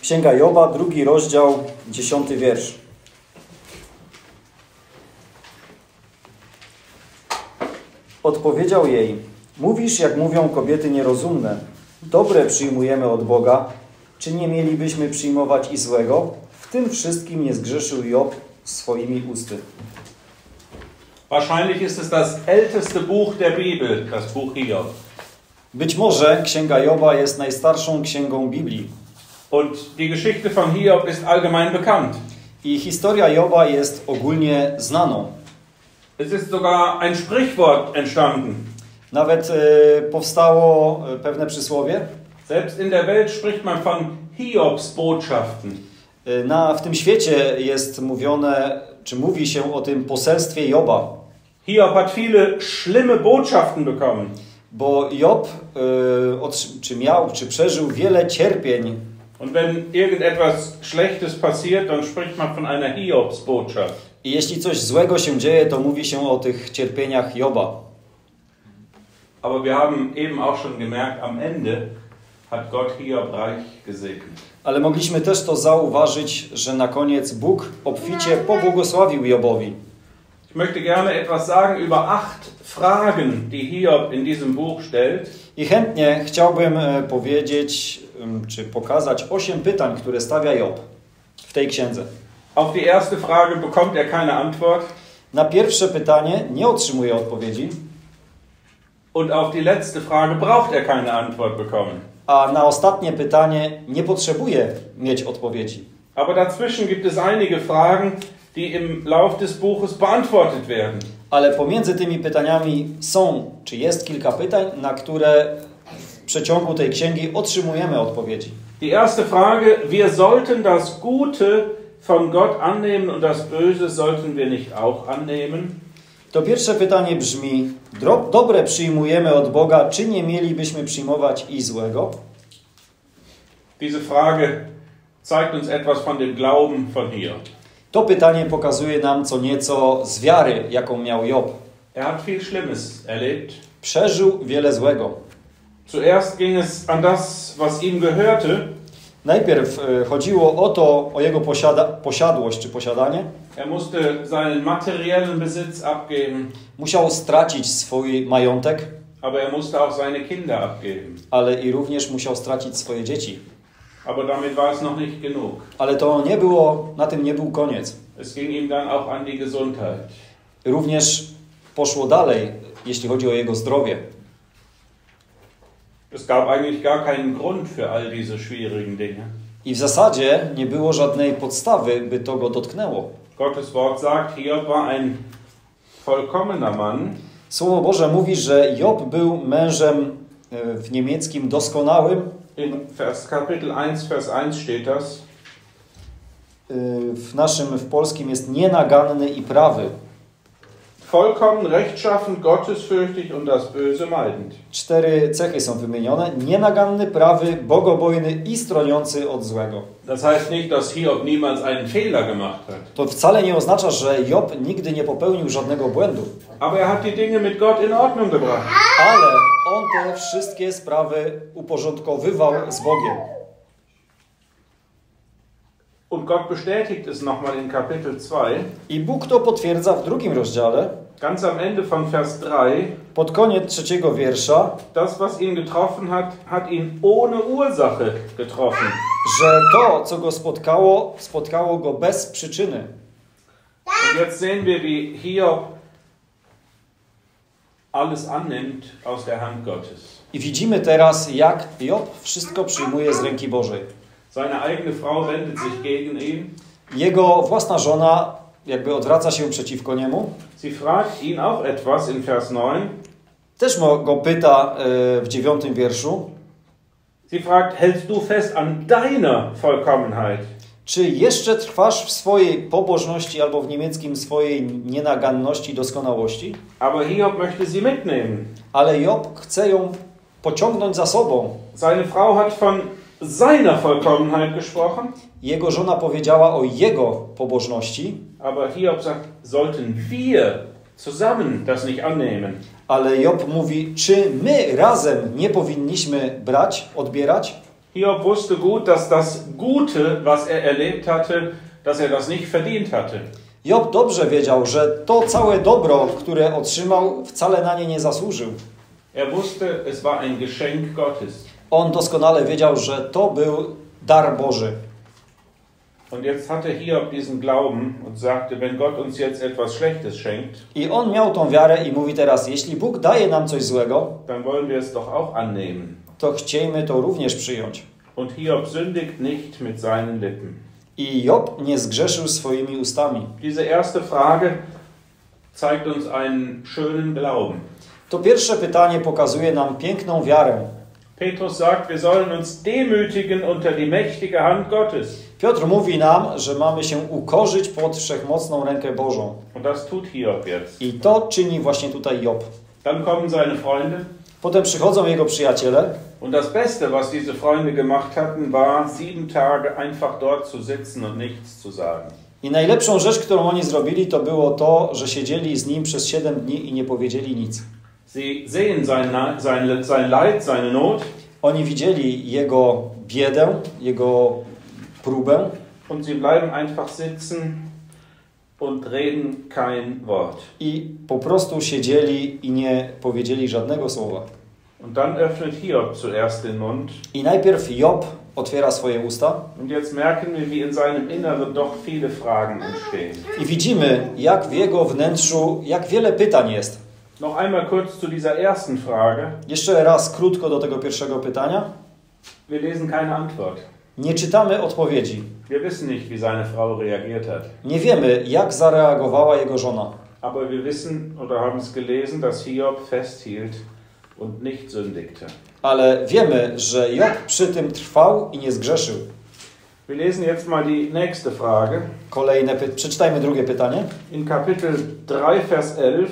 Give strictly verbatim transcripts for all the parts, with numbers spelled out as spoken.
Księga Joba, drugi rozdział, dziesiąty wiersz. Odpowiedział jej: mówisz, jak mówią kobiety nierozumne. Dobre przyjmujemy od Boga. Czy nie mielibyśmy przyjmować i złego? W tym wszystkim nie zgrzeszył Job swoimi usty. Wahrscheinlich ist es das älteste Buch der Bibel, das Buch Hiob. Być może Księga Joba jest najstarszą księgą Biblii. Und die Geschichte von Hiob ist allgemein bekannt. I historia Joba jest ogólnie znaną. Es ist sogar ein Sprichwort entstanden. Nawet e, powstało pewne przysłowie. Selbst in der Welt spricht man von Hiobs Botschaften. E, na, w tym świecie jest mówione, czy mówi się o tym poselstwie Joba. Hiob hat viele schlimme Botschaften bekommen. Bo Job e, od, czy miał, czy przeżył wiele cierpień. Und wenn irgendetwas Schlechtes passiert, dann spricht man von einer Hiobs-Botschaft. I jeśli coś złego się dzieje, to mówi się o tych cierpieniach Joba. Aber wir haben eben auch schon gemerkt, am Ende hat Gott Hiob reich gesegnet. Ale mogliśmy też to zauważyć, że na koniec Bóg obficie pobłogosławił Jobowi. Ich möchte gerne etwas sagen über acht Fragen, die Hiob in diesem Buch stellt. I chętnie chciałbym powiedzieć, czy pokazać osiem pytań, które stawia Job w tej księdze. Auf die erste Frage bekommt er keine Antwort. Na pierwsze pytanie nie otrzymuje odpowiedzi. Und auf die letzte Frage braucht er keine Antwort bekommen. A na ostatnie pytanie nie potrzebuje mieć odpowiedzi. Aber dazwischen gibt es einige Fragen, die im Lauf des Buches beantwortet werden. Ale pomiędzy tymi pytaniami są, czy jest kilka pytań, na które w przeciągu tej księgi otrzymujemy odpowiedzi. Die erste Frage: Wir sollten das Gute von Gott annehmen und das Böse sollten wir nicht auch annehmen? To pierwsze pytanie brzmi: dobre przyjmujemy od Boga, czy nie mielibyśmy przyjmować i złego? Diese Frage zeigt uns etwas von dem Glauben von Hiob. To pytanie pokazuje nam co nieco z wiary, jaką miał Job. Er hat viel Schlimmes erlebt. Przeżył wiele złego. Zuerst ging es an das, was ihm gehörte. Najpierw chodziło o to, o jego posiada, posiadłość czy posiadanie. Er musste seinen materiellen Besitz abgeben. Musiał stracić swój majątek. Aber er musste auch seine Kinder abgeben. Ale i również musiał stracić swoje dzieci. Aber damit war es noch nicht genug. Ale to nie było, na tym nie był koniec. Es ging ihm dann auch an die Gesundheit. Również poszło dalej, jeśli chodzi o jego zdrowie. Es gab eigentlich gar keinen Grund für all diese schwierigen Dinge. I w zasadzie nie było żadnej podstawy, by to go dotknęło. Gottes Wort sagt, Hiob war ein vollkommener Mann. Słowo Boże mówi, że Job był mężem w niemieckim doskonałym. In Vers Kapitel eins, Vers eins steht das. W naszym, w polskim jest nienaganny i prawy. Vollkommen rechtschaffen, gottesfürchtig und das Böse meidend. Cztery cechy są wymienione. Nienaganny, prawy, bogobojny i stroniący od złego. Das heißt nicht, dass Hiob niemals einen Fehler gemacht hat. To wcale nie oznacza, że Job nigdy nie popełnił żadnego błędu. Aber er hat die Dinge mit Gott in Ordnung gebracht. Ale on te wszystkie sprawy uporządkowywał z Bogiem. Und Gott bestätigt es nochmal in Kapitel zwei. I Bóg to potwierdza w drugim rozdziale. Ganz am Ende von Vers drei. Pod koniec trzeciego wiersza. Das, was ihn getroffen hat, hat ihn ohne Ursache getroffen. Że to, co go spotkało, spotkało go bez przyczyny. Und jetzt sehen wir, wie Hiob alles annimmt aus der Hand Gottes. I widzimy teraz, jak Job wszystko przyjmuje z ręki Bożej. Seine eigene Frau wendet sich gegen ihn. Jego własna żona jakby odwraca się przeciwko niemu. Sie fragt ihn auch etwas in Vers neun. Też go pyta w dziewiątym wierszu. Sie fragt, hältst du fest an deiner Vollkommenheit? Czy jeszcze trwasz w swojej pobożności, albo w niemieckim swojej nienaganności, doskonałości? Aber Hiob möchte sie mitnehmen. Ale Job chce ją pociągnąć za sobą. Seine Frau hat von seiner Vollkommenheit gesprochen. Jego żona powiedziała o jego pobożności. Aber Hiob sagt, sollten wir zusammen das nicht annehmen? Ale Job mówi, czy my razem nie powinniśmy brać, odbierać? Hiob wusste gut, dass das Gute, was er erlebt hatte, dass er das nicht verdient hatte. Job dobrze wiedział, że to całe dobro, które otrzymał, wcale na nie nie zasłużył. Er wusste, es war ein Geschenk Gottes. On doskonale wiedział, że to był dar Boży. Und jetzt hatte Hiob diesen Glauben und sagte, wenn Gott uns jetzt etwas Schlechtes schenkt, I on miał tą wiarę i mówi teraz, jeśli Bóg daje nam coś złego, dann wollen wir es doch auch annehmen. to chciejmy to również przyjąć. Und Hiob sündigt nicht mit seinen Lippen. I Job nie zgrzeszył swoimi ustami. Diese erste Frage zeigt uns einen schönen Glauben. To pierwsze pytanie pokazuje nam piękną wiarę. Petrus sagt, wir sollen uns demütigen unter die mächtige Hand Gottes. Piotr mówi nam, że mamy się ukorzyć pod wszechmocną rękę Bożą. Und das tut Hiob jetzt. I to czyni właśnie tutaj Job. Dann kommen seine Freunde. Potem przychodzą jego przyjaciele. Und das Beste, was diese Freunde gemacht hatten, war, sieben Tage einfach dort zu sitzen und nichts zu sagen. I najlepszą rzecz, którą oni zrobili, to było to, że siedzieli z nim przez siedem dni i nie powiedzieli nic. Sie sehen sein, sein, sein Leid, seine Not. Oni widzieli jego biedę, jego próbę. Und sie bleiben einfach sitzen und reden kein Wort. I po prostu siedzieli i nie powiedzieli żadnego słowa. Und dann öffnet Hiob zuerst den Mund. I najpierw Job otwiera swoje usta. Und jetzt merken wir, wie in seinem Inneren doch viele Fragen entstehen. I widzimy, jak w jego wnętrzu, jak wiele pytań jest. Noch einmal kurz zu dieser ersten Frage. Jeszcze raz krótko do tego pierwszego pytania. Wir lesen keine Antwort. Nie czytamy odpowiedzi. Wir wissen nicht, wie seine Frau reagiert hat. Nie wiemy, jak zareagowała jego żona. Aber wir wissen oder haben es gelesen, dass Hiob festhielt und nicht sündigte. Ale wiemy, że Job przy tym trwał i nie zgrzeszył. Wir lesen jetzt mal die nächste Frage. Kolejne py- przeczytajmy drugie pytanie. In Kapitel drei, Vers elf.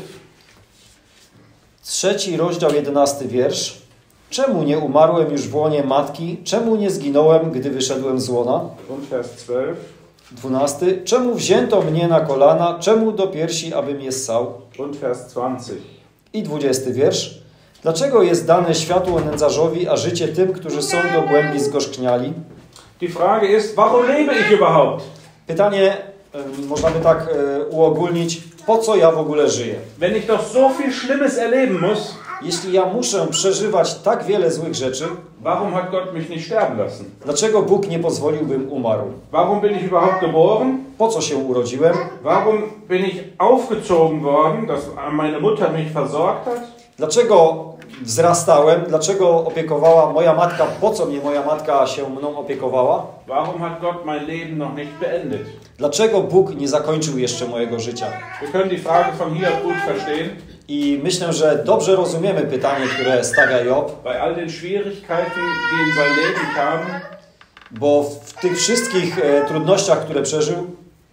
Trzeci rozdział, jedenasty wiersz. Czemu nie umarłem już w łonie matki? Czemu nie zginąłem, gdy wyszedłem z łona? Und Vers zwölf. Dwunasty. Czemu wzięto mnie na kolana? Czemu do piersi, abym je ssał? Und Vers zwanzig. I dwudziesty wiersz. Dlaczego jest dane światło nędzarzowi, a życie tym, którzy są do głębi zgorzkniali? Die Frage ist, warum lebe ich überhaupt? Pytanie e, można by tak e, uogólnić. Po co ja w ogóle żyję? Wenn ich doch so viel Schlimmes erleben muss, Jeśli ja muszę przeżywać tak wiele złych rzeczy, warum hat Gott mich nicht sterben lassen? dlaczego Bóg nie pozwolił, bym umarł? Warum bin ich überhaupt geboren? Po co się urodziłem? Warum bin ich aufgezogen worden, dass meine Mutter mich versorgt hat? Dlaczego wzrastałem? Dlaczego opiekowała moja matka? Po co mnie moja matka się mną opiekowała? Warum hat Gott mein Leben noch nicht beendet? Dlaczego Bóg nie zakończył jeszcze mojego życia? Wir können die Frage von Hiob gut verstehen. I myślę, że dobrze rozumiemy pytanie, które stawia Job, Bei all den Schwierigkeiten, die in sein Leben kamen, bo w tych wszystkich e, trudnościach, które przeżył,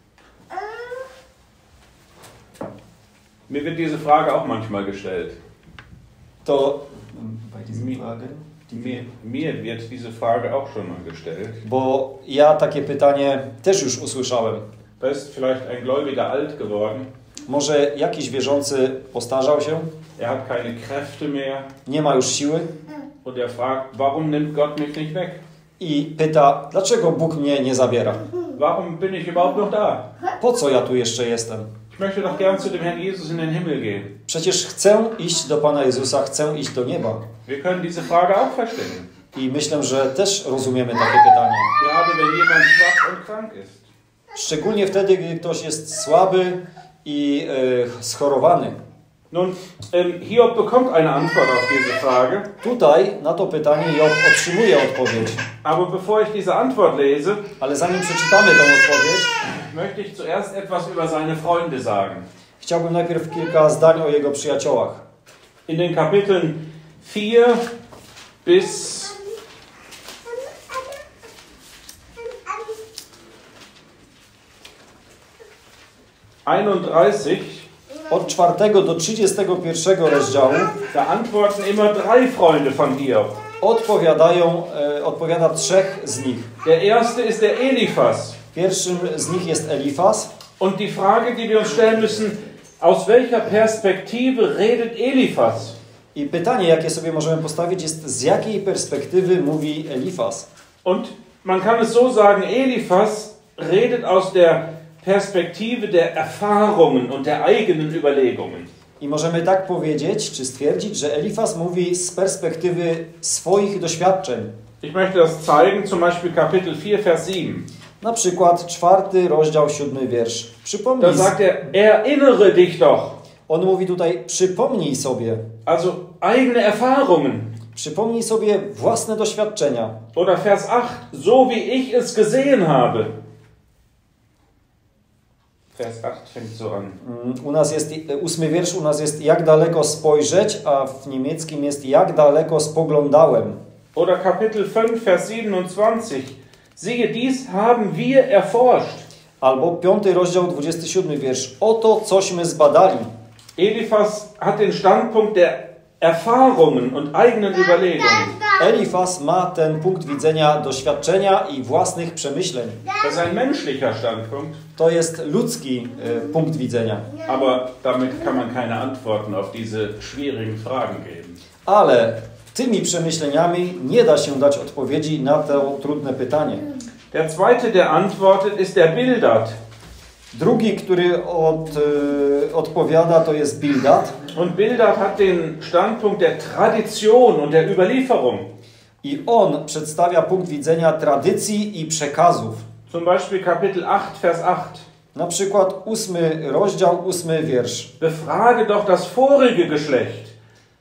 mir wird diese Frage auch manchmal gestellt. to Mir, mir wird diese Frage auch schon mal gestellt. bo ja takie pytanie też już usłyszałem. Da ist vielleicht ein Gläubiger alt geworden. Może jakiś wierzący postarzał się, Er hat keine Kräfte mehr nie ma już siły und er fragt, warum nimmt Gott mich nicht weg? i pyta, dlaczego Bóg mnie nie zabiera? Warum bin ich überhaupt noch da? Po co ja tu jeszcze jestem? Ich möchte doch gern zu dem Herrn Jesus in den Himmel gehen. Przecież chcę iść do Pana Jezusa, chcę iść do nieba. Wir können diese Frage auch verstehen. I myślę, że też rozumiemy takie pytanie. Gerade wenn jemand schwach und krank ist. Szczególnie wtedy, gdy ktoś jest słaby i e, schorowany. Nun, ähm, Hiob bekommt eine Antwort auf diese Frage. Tutaj na to pytanie Job otrzymuje odpowiedź. Aber bevor ich diese Antwort lese, Ale zanim przeczytamy tę odpowiedź, möchte ich zuerst etwas über seine Freunde sagen. chciałbym najpierw kilka zdań o jego przyjaciołach. In den Kapiteln vier bis einunddreißig Od czwartego do trzydziestego pierwszego rozdziału da antworten immer drei Freunde von Hiob. odpowiadają, e, odpowiada trzech z nich. Der erste ist der Eliphas. Pierwszym z nich jest Elifas. Und die Frage, die wir uns stellen müssen, aus welcher Perspektive redet Eliphas? I pytanie, jakie sobie możemy postawić, jest, z jakiej perspektywy mówi Elifas? Und man kann es so sagen, Eliphas redet aus der Perspektive der Erfahrungen und der eigenen Überlegungen. I możemy tak powiedzieć, czy stwierdzić, że Elifas mówi z perspektywy swoich doświadczeń. Ich möchte das zeigen, zum Beispiel Kapitel vier, Vers sieben. Na przykład czwarty rozdział, siódmy wiersz. Przypomnij, Da sagt er, erinnere dich doch. on mówi tutaj, przypomnij sobie. Also eigene Erfahrungen. Przypomnij sobie własne doświadczenia. Oder Vers acht, so wie ich es gesehen habe. Vers acht fängt so an. U nas jest, ósmy wiersz u nas jest jak daleko spojrzeć, a w niemieckim jest jak daleko spoglądałem. Oder Kapitel fünf, Vers siebenundzwanzig. Siehe, dies haben wir erforscht. Albo piąty rozdział, dwudziesty siódmy wiersz. Oto cośmy zbadali. Eliphas hat den Standpunkt der Erfahrungen und eigenen Überlegungen. Elifas ma ten punkt widzenia doświadczenia i własnych przemyśleń. Das ist ein menschlicher Standpunkt, To jest ludzki e, punkt widzenia. aber damit kann man keine Antworten auf diese schwierigen Fragen geben. Ale tymi przemyśleniami nie da się dać odpowiedzi na to trudne pytanie. Der zweite, der antwortet, ist der Bildad. Drugi, który od, e, odpowiada, to jest Bildad. Und Bildad hat den Standpunkt der Tradition und der Überlieferung. I on przedstawia punkt widzenia tradycji i przekazów. Zum Beispiel Kapitel acht, Vers acht. Na przykład ósmy rozdział, ósmy wiersz. Befrage doch das vorige Geschlecht.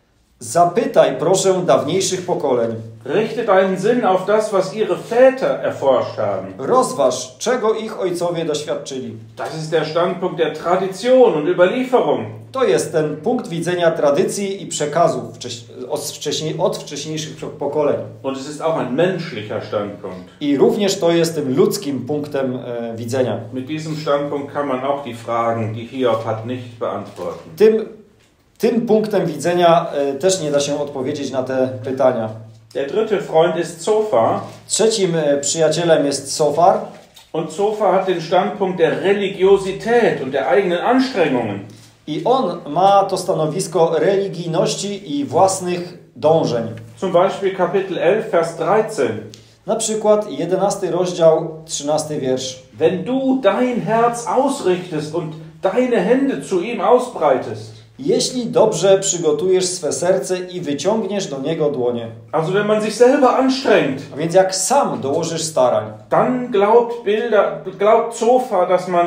Zapytaj proszę dawniejszych pokoleń. Richte deinen Sinn auf das, was ihre Väter erforscht haben. Rozważ, czego ich ojcowie doświadczyli. Das ist der Standpunkt der Tradition und Überlieferung. To jest ten punkt widzenia tradycji i przekazów wcześ- od, wcześniej, od wcześniejszych pokoleń. Und es ist auch ein menschlicher Standpunkt. I również to jest tym ludzkim punktem e, widzenia. Mit diesem Standpunkt kann man auch die Fragen, die Hiob hat, nicht beantworten. Tym, tym punktem widzenia e, też nie da się odpowiedzieć na te pytania. Der dritte Freund ist Zophar. Trzecim e, przyjacielem jest Sofar. Und Zophar hat den Standpunkt der Religiosität und der eigenen Anstrengungen. I on ma to stanowisko religijności i własnych dążeń. Zum Beispiel Kapitel elf, Vers dreizehn. Na przykład jedenasty rozdział, trzynasty wiersz. Wenn du dein Herz ausrichtest und deine Hände zu ihm ausbreitest. Jeśli dobrze przygotujesz swe serce i wyciągniesz do niego dłonie. Also wenn man sich selber anstrengt, A więc jak sam dołożysz starań, dann glaubt Bilder, glaubt Zophar, dass man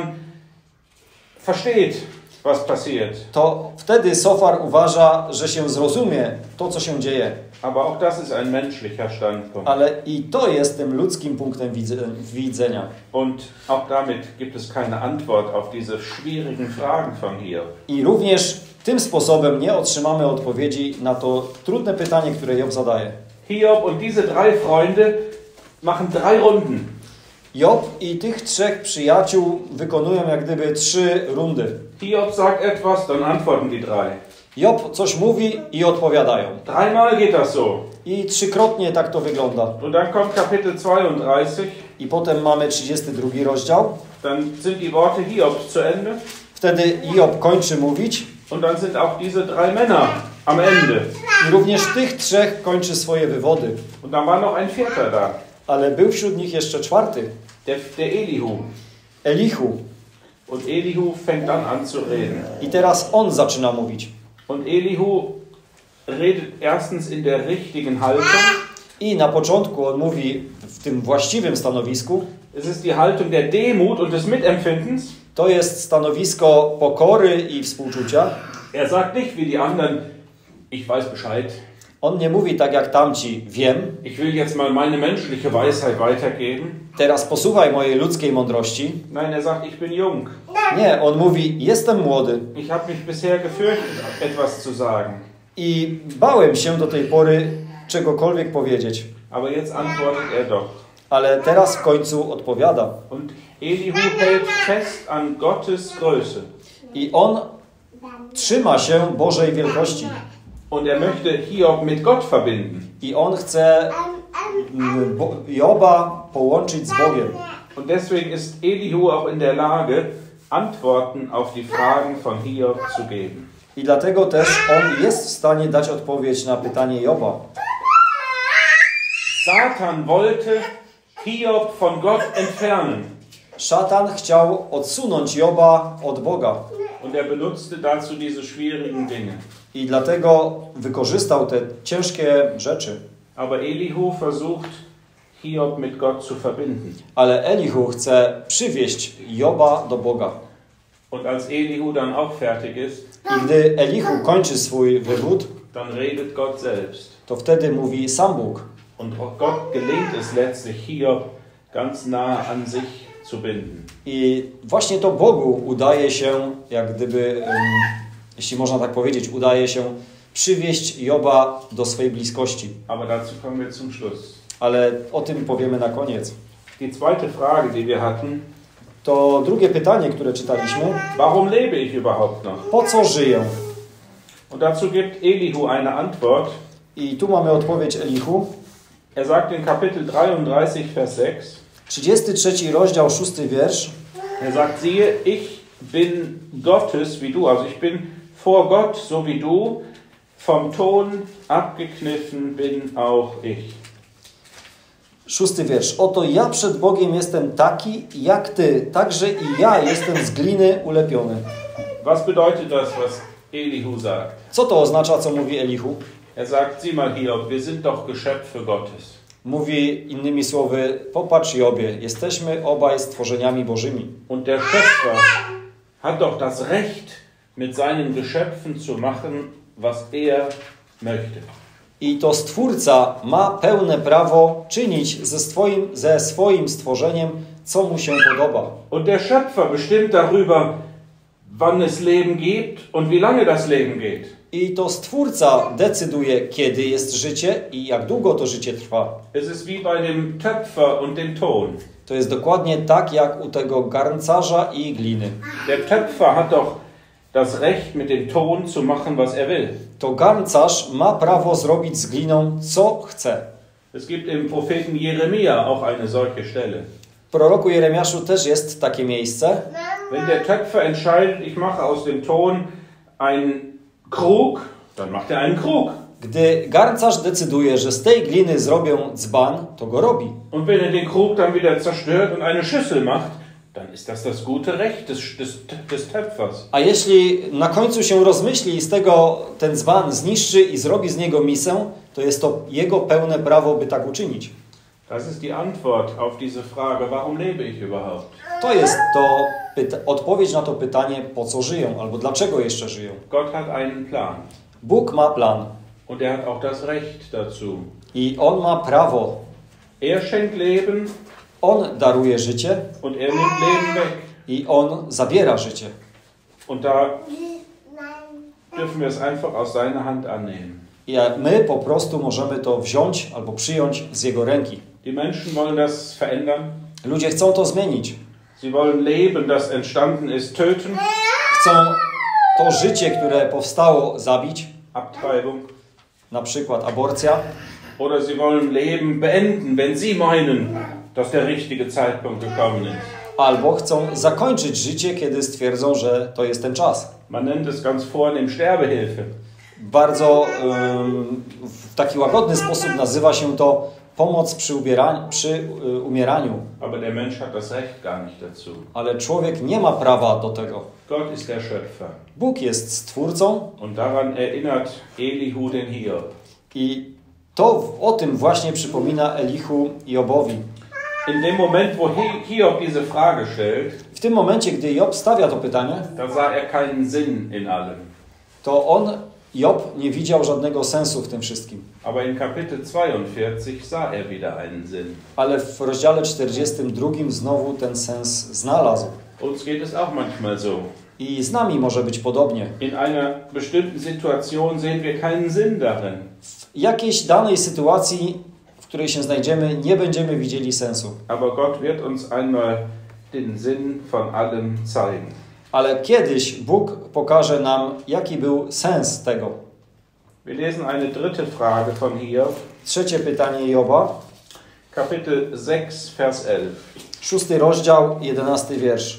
versteht, was passiert. to wtedy Sofar uważa, że się zrozumie to, co się dzieje. Aber auch das ist ein menschlicher Standpunkt. Ale i to jest tym ludzkim punktem widze- widzenia. Und auch damit gibt es keine Antwort auf diese schwierigen Fragen von Hiob. I również tym sposobem nie otrzymamy odpowiedzi na to trudne pytanie, które Job zadaje. Hiob und diese drei Freunde machen drei Runden. Job i tych trzech przyjaciół wykonują jak gdyby trzy rundy. Hiob sagt etwas, dann antworten die drei. Job coś mówi i odpowiadają. Dreimal geht das so. I trzykrotnie tak to wygląda. Und dann kommt Kapitel zweiunddreißig. I potem mamy trzydziesty drugi rozdział. Dann sind die Worte Hiobs zu Ende. Wtedy Job kończy mówić. Und dann sind auch diese drei Männer am Ende. I również tych trzech kończy swoje wywody. Und dann war noch ein vierter da. Ale był wśród nich jeszcze czwarty. Der, der Elihu. Elihu. Und Elihu fängt dann an zu reden. I teraz on zaczyna mówić. Und Elihu redet erstens in der richtigen Haltung. I na początku on mówi w tym właściwym stanowisku. Es ist die Haltung der Demut und des Mitempfindens. To jest stanowisko pokory i współczucia. Er sagt nicht wie die anderen, ich weiß Bescheid. On nie mówi tak jak tamci, wiem. Ich will jetzt mal meine menschliche Weisheit weitergeben. Teraz posłuchaj mojej ludzkiej mądrości. Nein, er sagt, ich bin jung. Nie, on mówi, jestem młody. Ich habe mich bisher gefürchtet, etwas zu sagen. I bałem się do tej pory czegokolwiek powiedzieć. Aber jetzt antwortet er doch. Ale teraz w końcu odpowiada. Und Elihu hält fest an Gottes Größe. I on trzyma się Bożej wielkości. Und er möchte Hiob mit Gott verbinden. I on chce mm, Bo- Joba połączyć z Bogiem. Und deswegen ist Elihu auch in der Lage, Antworten auf die Fragen von Hiob zu geben. I dlatego też on jest w stanie dać odpowiedź na pytanie Joba. Satan wollte, Hiob von Gott entfernen. Szatan chciał odsunąć Joba od Boga. Und er benutzte dazu diese schwierigen Dinge. I dlatego wykorzystał te ciężkie rzeczy. Aber Elihu versucht, Hiob mit Gott zu verbinden. Ale Elihu chce przywieść Joba do Boga. Und als Elihu dann auch fertig ist, I gdy Elihu kończy swój wywód, dann redet Gott selbst. to wtedy mówi sam Bóg. Und Gott gelingt es letztlich, Hiob ganz nah an sich zu binden. I właśnie to Bogu udaje się, jak gdyby, um, jeśli można tak powiedzieć, udaje się przywieść Joba do swojej bliskości. Aber dazu kommen wir zum Schluss. Ale o tym powiemy na koniec. Die zweite Frage, die wir hatten, To drugie pytanie, które czytaliśmy. warum lebe ich überhaupt noch? Po co żyję? Und dazu gibt Elihu eine Antwort. I tu mamy odpowiedź Elihu. Er sagt in Kapitel dreiunddreißig, Vers sechs, trzydziesty trzeci rozdział, szósty wiersz. er sagt, siehe, ich bin Gottes wie du, also ich bin vor Gott so wie du, vom Ton abgekniffen bin auch ich. Szósty wiersz. Oto ja przed Bogiem jestem taki, jak ty, także i ja jestem z gliny ulepiony. Was bedeutet das, was Elihu sagt? Co to oznacza, co mówi Elihu? Er sagt, sieh mal Hiob, wir sind doch Geschöpfe Gottes. Mówi innymi słowy, popatrz Jobie, jesteśmy obaj stworzeniami Bożymi. Und der Schöpfer hat doch das Recht, mit seinen Geschöpfen zu machen, was er möchte. I to Stwórca ma pełne prawo czynić ze swoim, ze swoim stworzeniem, co mu się podoba. Und der Schöpfer bestimmt darüber, wann es Leben gibt und wie lange das Leben geht. I to Stwórca decyduje, kiedy jest życie i jak długo to życie trwa. Es ist wie bei dem Töpfer und dem Ton. To jest dokładnie tak, jak u tego garncarza i gliny. Der Töpfer hat doch das Recht, mit dem Ton zu machen, was er will. To garncarz ma prawo zrobić z gliną, co chce. Es gibt im Propheten Jeremia auch eine solche Stelle. W proroku Jeremiaszu też jest takie miejsce. Wenn der Töpfer entscheidet, ich mache aus dem Ton einen Krug, dann macht er einen Krug. Gdy garncarz decyduje, że z tej gliny zrobią dzban, to go robi. Und wenn er den Krug dann wieder zerstört und eine Schüssel macht, dann ist das das gute Recht des, des, des Töpfers. A jeśli na końcu się rozmyśli i z tego ten dzban zniszczy i zrobi z niego misę, to jest to jego pełne prawo, by tak uczynić. Das ist die Antwort auf diese Frage, warum lebe ich überhaupt? To jest to pyta- odpowiedź na to pytanie, po co żyją, albo dlaczego jeszcze żyją. Gott hat einen Plan. Bóg ma plan Und er hat auch das Recht dazu. i On ma prawo. Er schenkt Leben On daruje życie und er nimmt Leben weg. i On zabiera życie. Und da dürfen wir es einfach aus seiner Hand annehmen. I my po prostu możemy to wziąć albo przyjąć z Jego ręki. Die Menschen wollen das verändern. Ludzie chcą to zmienić. Sie wollen Leben, das entstanden ist, töten. Chcą to życie, które powstało, zabić. Abtreibung. Na przykład aborcja. Oder sie wollen Leben beenden, wenn sie meinen, dass der richtige Zeitpunkt gekommen ist. Albo chcą zakończyć życie, kiedy stwierdzą, że to jest ten czas. Man nennt es ganz vornehm Sterbehilfe. Bardzo ym, w taki łagodny sposób nazywa się to pomoc przy, ubieraniu, przy y, umieraniu. Aber der Mensch hat das Recht gar nicht dazu. Ale człowiek nie ma prawa do tego. Gott ist der Schöpfer. Bóg jest Stwórcą Und daran erinnert Elihu den Hiob. i to o tym właśnie przypomina Elihu Jobowi. In dem Moment, wo Hiob diese Frage stellt, W tym momencie, gdy Job stawia to pytanie, da sah er keinen Sinn in allem. to on, Job, nie widział żadnego sensu w tym wszystkim. Aber in Kapitel zweiundvierzig sah er wieder einen Sinn. Ale w rozdziale czterdziestym drugim znowu ten sens znalazł. Uns geht es auch manchmal so. I z nami może być podobnie. In einer bestimmten Situation sehen wir keinen Sinn darin. W jakiejś danej sytuacji, w której się znajdziemy, nie będziemy widzieli sensu. Aber Gott wird uns einmal den Sinn von allem zeigen. Ale kiedyś Bóg pokaże nam, jaki był sens tego. Wir lesen eine dritte Frage von Hiob. Trzecie pytanie Joba, Kapitel sechs, Vers elf. szósty rozdział, jedenasty wiersz.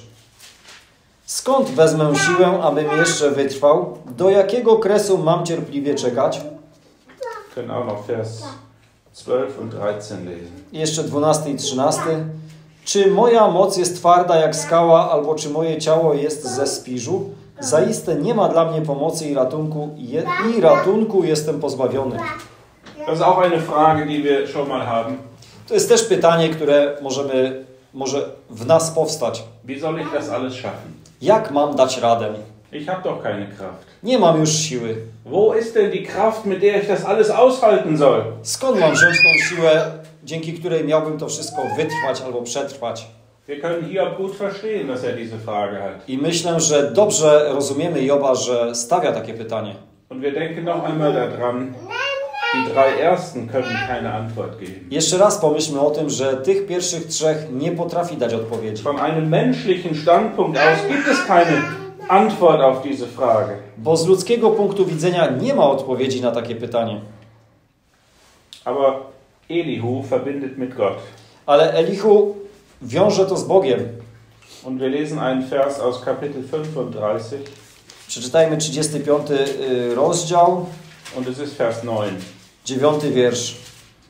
Skąd wezmę siłę, abym jeszcze wytrwał? Do jakiego kresu mam cierpliwie czekać? Wir können auch noch Vers zwölf und dreizehn lesen. I jeszcze dwunasty i trzynasty. Czy moja moc jest twarda jak skała, albo czy moje ciało jest ze spiżu? Zaiste nie ma dla mnie pomocy i ratunku, je, i ratunku jestem pozbawiony. Das ist auch eine Frage, die wir schon mal haben. To jest też pytanie, które możemy, może w nas powstać. Wie soll ich das alles schaffen? Jak mam dać radę? Ich habe doch keine Kraft. Nie mam już siły. Wo ist denn die Kraft, mit der ich das alles aushalten soll? Skąd mam wziąć tą siłę, dzięki której miałbym to wszystko wytrwać albo przetrwać? Wir können Hiob gut verstehen, dass er diese Frage hat. I myślę, że dobrze rozumiemy Joba, że stawia takie pytanie. Und wir denken noch einmal daran, die drei ersten können keine Antwort geben. Jeszcze raz pomyślmy o tym, że tych pierwszych trzech nie potrafi dać odpowiedzi. Von einem menschlichen Standpunkt aus gibt es keine Antwort auf diese Frage. Bo z ludzkiego punktu widzenia nie ma odpowiedzi na takie pytanie. Aber Elihu verbindet mit Gott. Ale Elihu wiąże to z Bogiem. Und wir lesen einen Vers aus Kapitel fünfunddreißig. Przeczytajmy trzydziesty piąty rozdział, Und es ist Vers neun. dziewiąty wiersz.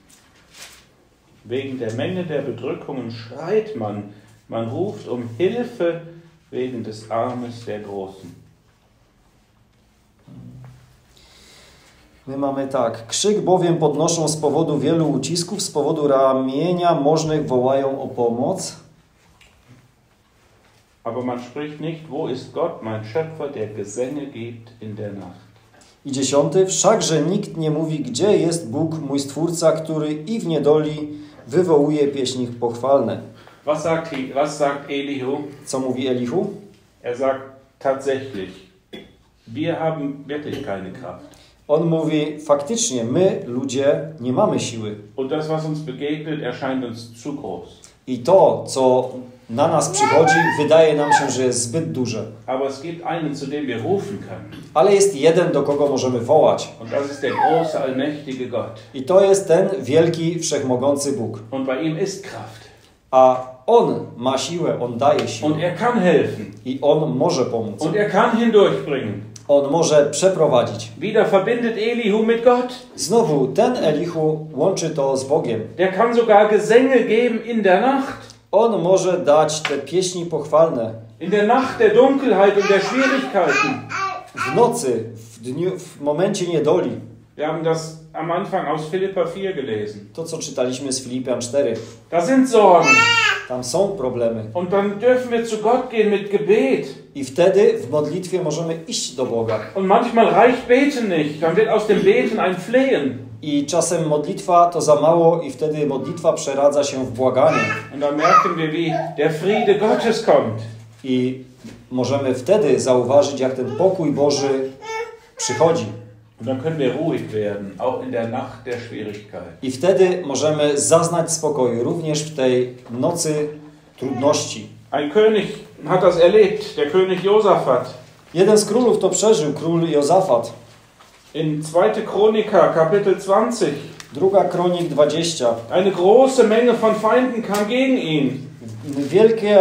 Wegen der Menge der Bedrückungen schreit man. Man ruft um Hilfe wegen des Armes der Großen. My mamy tak. Krzyk bowiem podnoszą z powodu wielu ucisków, z powodu ramienia możnych wołają o pomoc. Aber man spricht nicht, wo ist Gott, mein Schöpfer, der Gesänge gibt in der Nacht. I dziesiąty. Wszakże nikt nie mówi, gdzie jest Bóg, mój Stwórca, który i w niedoli wywołuje pieśni pochwalne. Was sagt, was sagt Elihu? Co mówi Elihu? Er sagt tatsächlich, wir haben wirklich keine Kraft. On mówi, faktycznie, my, ludzie, nie mamy siły. Und das, was uns begegnet, erscheint uns zu groß. I to, co na nas przychodzi, wydaje nam się, że jest zbyt duże. Aber es gibt einen, zu dem wir rufen können. Ale jest jeden, do kogo możemy wołać. Und das ist der große, allmächtige Gott. I to jest ten wielki, wszechmogący Bóg. Und bei ihm ist Kraft. A On ma siłę, On daje siłę. Und er kann helfen. I On może pomóc. Und er kann hindurchbringen. On może przeprowadzić. Wieder verbindet Elihu mit Gott. Znowu, ten Elihu łączy to z Bogiem. Der kann sogar Gesänge geben in der Nacht. On może dać te pieśni pochwalne. In der Nacht der Dunkelheit und der Schwierigkeiten. W nocy, w dniu, w momencie niedoli. Wir haben das am Anfang aus Philippa vier gelesen. To, co czytaliśmy z Filipian cztery. Da sind Sorgen. Tam są problemy. Und dann dürfen wir zu Gott gehen mit Gebet. I wtedy w modlitwie możemy iść do Boga. Und manchmal reicht Beten nicht. Dann wird aus dem Beten ein Flehen. I czasem modlitwa to za mało i wtedy modlitwa przeradza się w błaganie. Und dann merken wir, wie der Friede Gottes kommt. I możemy wtedy zauważyć, jak ten pokój Boży przychodzi. Und dann können wir ruhig werden, auch in der Nacht der Schwierigkeit. I wtedy możemy zaznać spokoju, również w tej nocy trudności. Ein König hat das erlebt, der König Josaphat. Jeden z królów to przeżył, król Jozafat. In zweite Chroniker, Kapitel zwanzig. Druga Kronik dwadzieścia. Eine große Menge von Feinden kam gegen ihn. Wielkie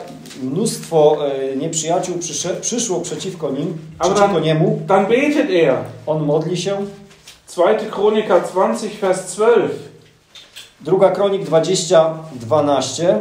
mnóstwo nieprzyjaciół przyszło przeciwko nim, przeciwko niemu. Dann betet er. On modli się. zweite Chroniker zwanzig, Vers zwölf. Druga Kronik dwadzieścia, dwanaście.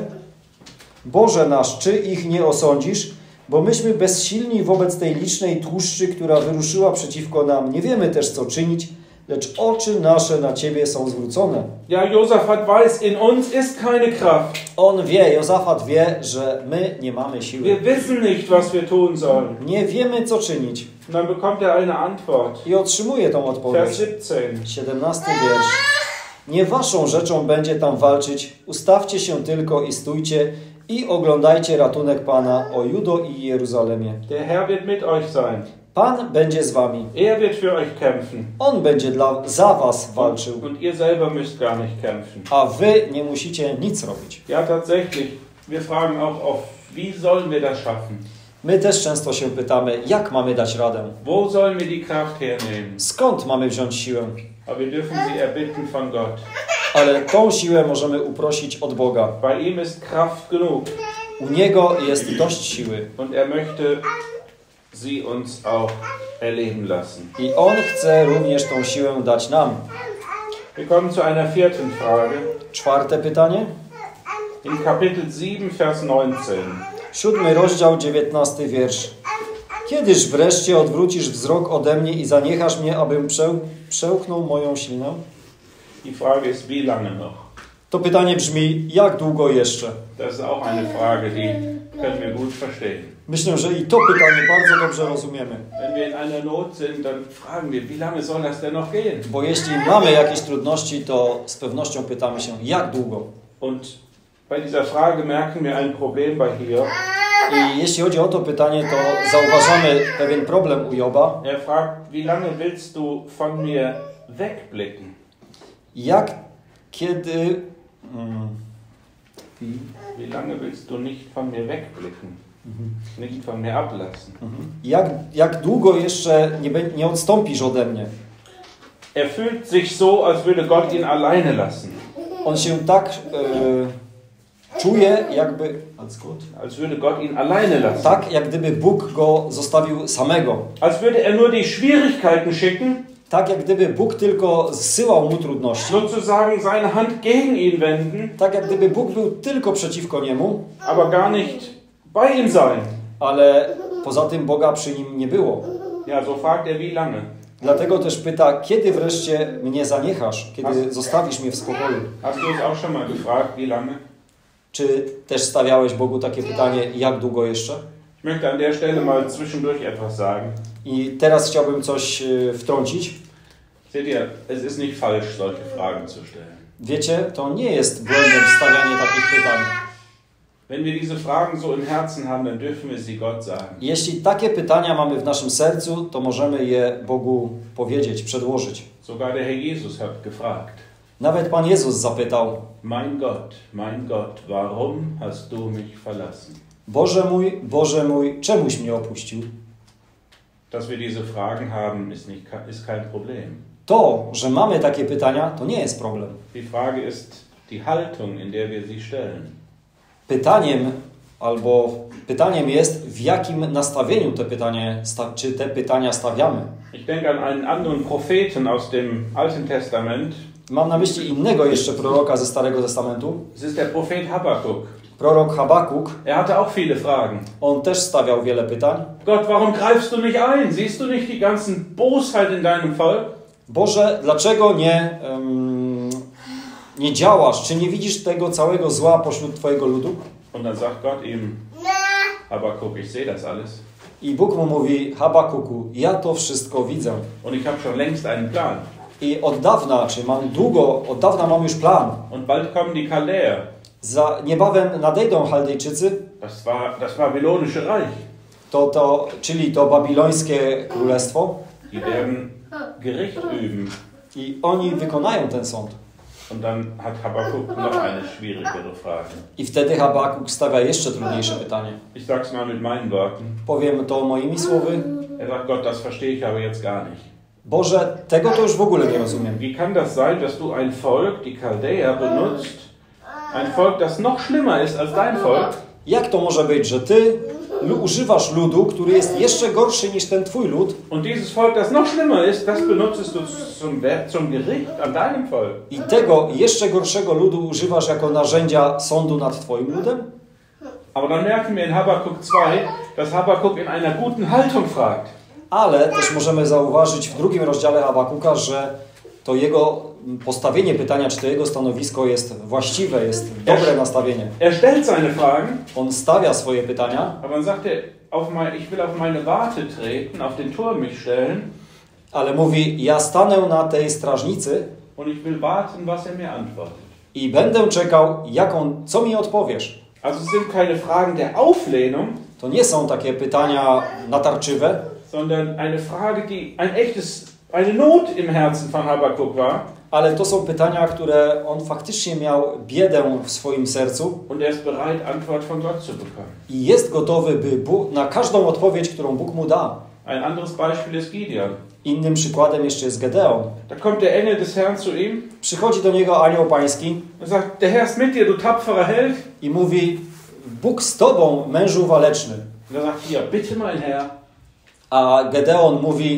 Boże nasz, czy ich nie osądzisz? Bo myśmy bezsilni wobec tej licznej tłuszczy, która wyruszyła przeciwko nam. Nie wiemy też, co czynić, lecz oczy nasze na Ciebie są zwrócone. Ja, Josaphat weiß, in uns ist keine Kraft. On wie, Jozafat wie, że my nie mamy siły. Wir wissen nicht, was wir tun sollen. Nie wiemy, co czynić. Und dann bekommt er eine Antwort. I otrzymuje tą odpowiedź. Vers siebzehn. siedemnasty wiersz. Nie waszą rzeczą będzie tam walczyć. Ustawcie się tylko i stójcie i oglądajcie ratunek Pana, o Judo i Jeruzalemie. Der Herr wird mit euch sein. Pan będzie z wami. Er wird für euch kämpfen. On będzie dla, za was walczył. Und ihr selber müsst gar nicht kämpfen. A wy nie musicie nic robić. Ja, tatsächlich. Wir fragen auch oft, wie sollen wir das schaffen? My też często się pytamy, jak mamy dać radę? Wo sollen wir die Kraft hernehmen? Skąd mamy wziąć siłę? Aber wir dürfen sie erbitten von Gott. Ale tą siłę możemy uprosić od Boga. Bei ihm ist Kraft genug. U Niego jest dość siły. Und er möchte sie uns auch erleben lassen. I On chce również tą siłę dać nam. Wir kommen zu einer vierten Frage. Czwarte pytanie. In Kapitel sieben, Vers neunzehn. Siódmy rozdział, dziewiętnasty wiersz. Kiedyż wreszcie odwrócisz wzrok ode mnie i zaniechasz mnie, abym przeł- przełknął moją ślinę? Die Frage ist, wie lange noch? To pytanie brzmi, jak długo jeszcze? Das ist auch eine Frage, die können wir gut verstehen. Myślę, że i to pytanie bardzo dobrze rozumiemy. Wenn wir in einer Not sind, dann fragen wir, wie lange soll das denn noch gehen? Bo jeśli mamy jakieś trudności, to z pewnością pytamy się, jak długo? Und bei dieser Frage merken wir ein Problem bei Hiob. I jeśli chodzi o to pytanie, to zauważamy pewien problem u Joba. Er fragt, wie lange willst du von mir wegblicken? Jak, kiedy... Hmm, Wie lange willst du nicht von mir wegblicken? Nicht von mir ablassen? jak, jak długo jeszcze nie, be- nie odstąpisz ode mnie? Er fühlt sich so, als würde Gott ihn alleine lassen. On się tak e, czuje, jakby... Als Gott? Als würde Gott ihn alleine lassen. Tak, jak gdyby Bóg go zostawił samego. Als würde er nur die Schwierigkeiten schicken, Tak, jak gdyby Bóg tylko zsyłał mu trudności. sozusagen seine Hand gegen ihn wenden, Tak, jak gdyby Bóg był tylko przeciwko niemu, aber gar nicht bei ihm sein. ale poza tym Boga przy nim nie było. Ja, so fragt er, wie lange? Dlatego też pyta, kiedy wreszcie mnie zaniechasz? Kiedy zostawisz mnie w spokoju? Hast du es auch schon mal gefragt, wie lange? Czy też stawiałeś Bogu takie pytanie, jak długo jeszcze? Ich möchte an der Stelle mal zwischendurch etwas sagen. I teraz chciałbym coś e, wtrącić. Seht ihr, es ist nicht falsch, solche Fragen zu stellen. Wiecie, to nie jest błędem stawianie takich pytań. Wenn wir diese Fragen so im Herzen haben, dann dürfen wir sie Gott sagen. Jeśli takie pytania mamy w naszym sercu, to możemy je Bogu powiedzieć, przedłożyć. Sogar der Herr Jesus hat gefragt. Nawet Pan Jezus zapytał, Mein Gott, mein Gott, warum hast du mich verlassen? Boże mój, Boże mój, czemuś mnie opuścił? Dass wir diese Fragen haben, ist, nicht, ist kein Problem. To, że mamy takie pytania, to nie jest problem. Die Frage ist die Haltung, in der wir sie stellen. Pytaniem albo pytaniem jest, w jakim nastawieniu te pytanie, sta- czy te pytania stawiamy. Ich denke an einen anderen Propheten aus dem Alten Testament. Mam na myśli innego jeszcze proroka ze Starego Testamentu. Es ist der Prophet Habakkuk. Prorok Habakuk, Er hatte auch viele Fragen. on też stawiał wiele pytań. Gott, warum greifst du nicht ein? Siehst du nicht die ganzen Bosheit in deinem Volk? Boże, dlaczego nie, um, nie działasz? Czy nie widzisz tego całego zła pośród Twojego ludu? Und dann sagt Gott ihm, Habakkuk, ich sehe das alles. I Bóg mu mówi, Habakuku, ja to wszystko widzę. Und ich habe schon längst einen Plan. I od dawna, czy mam długo, od dawna mam już plan. Und bald kommen die Chaldäer. Za niebawem nadejdą Chaldejczycy, Das war das babylonische Reich. to, to, czyli to babilońskie królestwo, Die werden Gericht üben. i oni wykonają ten sąd. Und dann hat Habakkuk noch eine schwierigere Frage. I wtedy Habakuk stawia jeszcze trudniejsze pytanie. Ich sage es mal mit meinen Worten. Powiem to moimi słowy. Er sagt, Gott, das verstehe ich aber jetzt gar nicht. Boże, tego to już w ogóle nie rozumiem. Wie kann das sein, dass du ein Volk, die Chaldäer, benutzt, ein Volk, das noch schlimmer ist als dein Volk, Jak to może być, że Ty lu- używasz ludu, który jest jeszcze gorszy niż ten Twój lud, und dieses Volk, das noch schlimmer ist, das benutzt du zum, Wer- zum Gericht an deinem Volk? i tego jeszcze gorszego ludu używasz jako narzędzia sądu nad Twoim ludem? Aber dann merken wir in Habakkuk zwei, dass Habakkuk in einer guten Haltung fragt. Ale też możemy zauważyć w drugim rozdziale Habakuka, że to jego postawienie pytania, czy to jego stanowisko jest właściwe, jest dobre nastawienie. Er stellt seine Fragen, On stawia swoje pytania, aber dann sagt er, auf mein, ich will auf meine Warte treten, auf den Turm mich stellen ale mówi, ja stanę na tej strażnicy und ich will warten, was er mir antwortet. i będę czekał, jaką, co mi odpowiesz. Also es sind keine Fragen der Auflehnung, To nie są takie pytania natarczywe, sondern eine Frage, die ein echtes, eine Not im Herzen von Habakkuk war. ale to są pytania, które on faktycznie miał biedę w swoim sercu Und er ist bereit, Antwort von Gott zu bekommen. i jest gotowy, by Bóg, na każdą odpowiedź, którą Bóg mu da. Ein anderes Beispiel ist Gideon. Innym przykładem jeszcze jest Gedeon. Da kommt der Engel des Herrn zu ihm Przychodzi do niego anioł pański und sagt, der Herr ist mit dir, du tapferer Held. i mówi, Bóg z tobą, mężu waleczny. Und er sagt, ja, bitte mein Herr, A Gedeon mówi,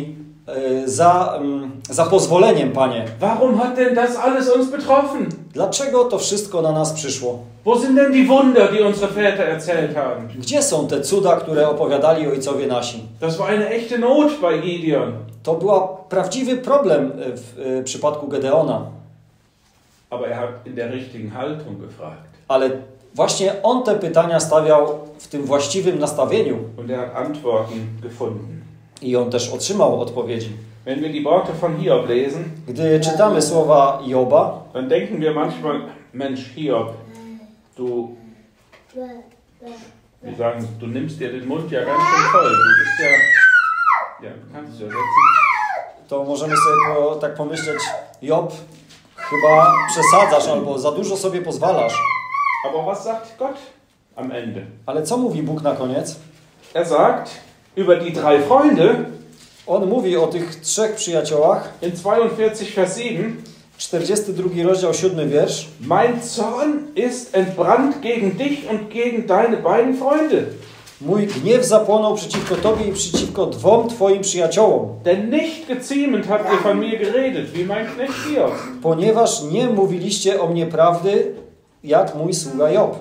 y, za, y, za pozwoleniem, Panie. Warum hat denn das alles uns betroffen? Dlaczego to wszystko na nas przyszło? Wo sind denn die Wunder, die unsere Väter erzählt haben? Gdzie są te cuda, które opowiadali ojcowie nasi? Das war eine echte Not bei Gideon. To był prawdziwy problem w y, przypadku Gedeona. Aber er hat in der richtigen Haltung gefragt. Ale właśnie on te pytania stawiał w tym właściwym nastawieniu. Und er hat Antworten gefunden. I on też otrzymał odpowiedzi. Wenn wir die Worte von Hiob lesen, Gdy czytamy słowa Joba, dann denken wir manchmal, Mensch, Hiob, du, wir sagen, du nimmst dir den Mund ja ganz schön voll. Du bist ja, ja, du kannst es ja setzen. to możemy sobie po, tak pomyśleć, Job, chyba przesadzasz albo za dużo sobie pozwalasz. Aber was sagt Gott am Ende? Ale co mówi Bóg na koniec? Er sagt über die drei Freunde On mówi o tych trzech przyjaciołach. in zweiundvierzig Vers sieben, czterdziesty drugi rozdział, siódmy wiersz. mein Zorn ist entbrannt gegen dich und gegen deine beiden Freunde. Mój gniew zapłonął przeciwko Tobie i przeciwko dwom Twoim przyjaciołom, Denn nicht geziemend habt ihr von mir geredet, wie mein Knecht Hiob. ponieważ nie mówiliście o mnie prawdy, jak mój sługa Job.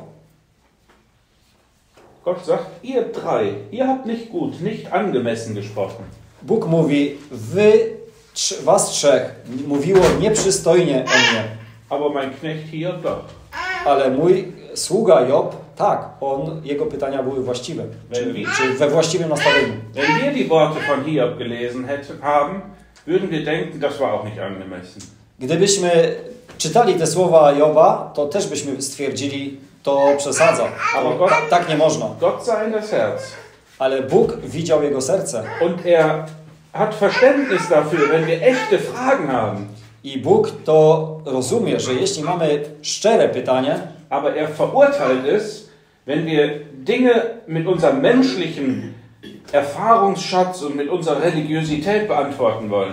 Gott sagt, ihr drei, ihr habt nicht gut, nicht angemessen gesprochen. Bóg mówi, wy, trz- was trzech, mówiło nieprzystojnie o mnie, Aber mein Knecht Hiob doch. ale mój sługa Job, tak, on, jego pytania były właściwe, czy, czy we właściwym nastawieniu. Wenn wir die Worte von Hiob gelesen hätten, haben, würden wir denken, das war auch nicht angemessen. Gdybyśmy czytali te słowa Joba, to też byśmy stwierdzili, to przesadza. To, tak, tak nie można. Gott sah in das Herz. Ale Bóg widział jego serce. Und er hat Verständnis dafür, wenn wir echte Fragen haben. I Bóg to rozumie, że jeśli mamy szczere pytanie, Aber er verurteilt es, wenn wir Dinge mit unserem menschlichen Erfahrungsschatz und mit unserer Religiosität beantworten wollen.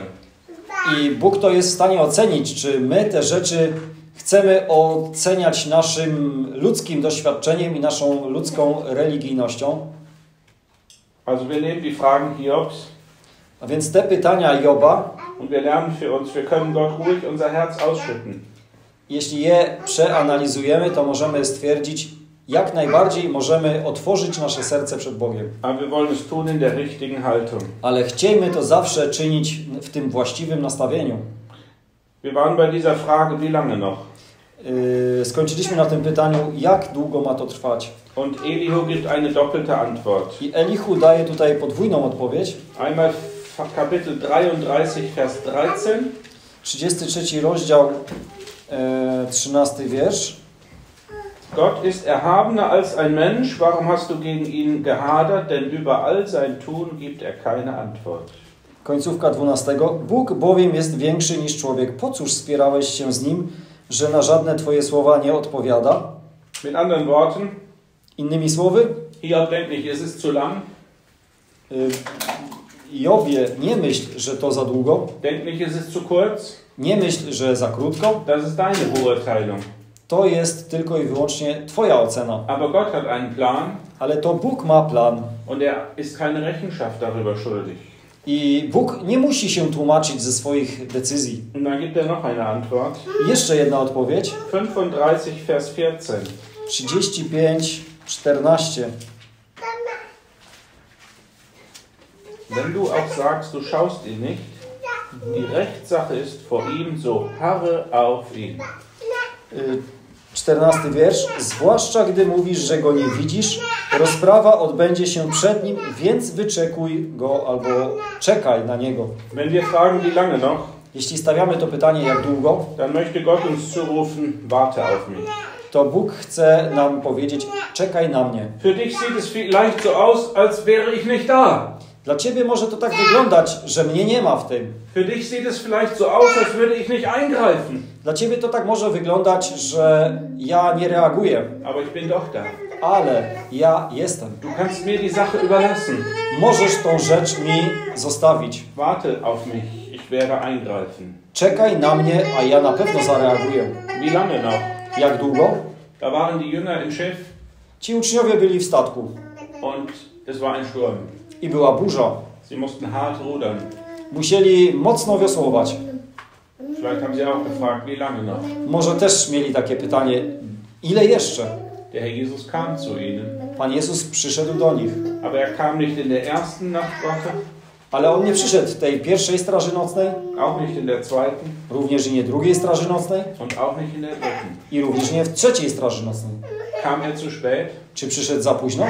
i Bóg to jest w stanie ocenić, czy my te rzeczy chcemy oceniać naszym ludzkim doświadczeniem i naszą ludzką religijnością. Also wir nehmen die Fragen Hiobs A więc te pytania Joba, und wir lernen für uns, wir können Gott ruhig unser Herz ausschütten. jeśli je przeanalizujemy, to możemy stwierdzić, jak najbardziej możemy otworzyć nasze serce przed Bogiem. Aber wir wollen es tun in der richtigen Haltung. Ale chciejmy to zawsze czynić w tym właściwym nastawieniu. Wir waren bei dieser Frage, wie lange noch? Yy, skończyliśmy na tym pytaniu, jak długo ma to trwać. Und Elihu gibt eine doppelte Antwort. I Elihu daje tutaj podwójną odpowiedź. Einmal Kapitel dreiunddreißig, Vers dreizehn. trzydziesty trzeci rozdział, e, trzynasty wiersz. Gott ist erhabener als ein Mensch, warum hast du gegen ihn gehadert, denn über all sein Tun gibt er keine Antwort. Końcówka dwunastego. Bóg bowiem jest większy niż człowiek. Po cóż spierałeś się z nim, że na żadne twoje słowa nie odpowiada? Mit anderen Worten, Innymi słowy, Hiob denkt nicht, es ist zu lang, y, Jobie, nie myśl, że to za długo. denkt nicht, es ist zu kurz, Nie myśl, że za krótko. das ist deine Beurteilung. To jest tylko i wyłącznie twoja ocena. Aber Gott hat einen Plan Ale to Bóg ma plan. und er ist keine Rechenschaft darüber schuldig. I Bóg nie musi się tłumaczyć ze swoich decyzji. Und dann gibt er noch eine Antwort. Jeszcze jedna odpowiedź. fünfunddreißig, Vers vierzehn. trzydzieści pięć, czternaście. Wenn du auch sagst, du schaust ihn nicht, die Rechtssache ist vor ihm, so harre auf ihn. czternasty wiersz. Zwłaszcza gdy mówisz, że go nie widzisz, rozprawa odbędzie się przed nim, więc wyczekuj go albo czekaj na niego. Wenn wir fragen, wie lange noch, Jeśli stawiamy to pytanie, jak długo, dann möchte Gott uns zurufen, warte auf mich. to Bóg chce nam powiedzieć, czekaj na mnie. Für dich sieht es vielleicht so aus, als wäre ich nicht da. Dla ciebie może to tak wyglądać, że mnie nie ma w tym. Für dich sieht es vielleicht so aus, als würde ich nicht eingreifen. Dla ciebie to tak może wyglądać, że ja nie reaguję, Aber ich bin doch da. ale ja jestem. Du kannst mir die Sache überlassen. Możesz tą rzecz mi zostawić. Warte auf mich, ich werde eingreifen. Czekaj na mnie, a ja na pewno zareaguję. Wie lange noch? Jak długo? Da waren die Jünger im Schiff Ci uczniowie byli w statku und es war ein Sturm. i była burza. Sie mussten hart rudern. Musieli mocno wiosłować. Vielleicht haben sie auch gefragt, wie lange noch. Może też mieli takie pytanie, ile jeszcze? Der Herr Jesus kam zu ihnen. Pan Jezus przyszedł do nich. Aber er kam nicht in der ersten Nachtwache, Ale On nie przyszedł w tej pierwszej straży nocnej, auch nicht in der zweiten również i nie drugiej straży nocnej und auch nicht in der dritten. i również nie w trzeciej straży nocnej. Kam er zu spät? Czy przyszedł za późno?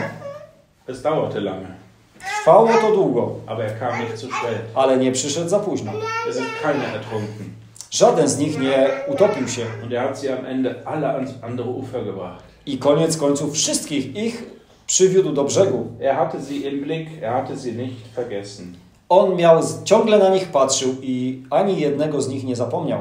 Es dauerte lange, Trwało to długo, aber er kam nicht zu spät. ale nie przyszedł za późno. Es ist keiner ertrunken. Żaden z nich nie utopił się. Und er hat sie am Ende alle ans andere Ufer gebracht. I koniec końców wszystkich ich przywiódł do brzegu. Er hatte sie im Blick, er hatte sie nicht vergessen. On miał, ciągle na nich patrzył i ani jednego z nich nie zapomniał.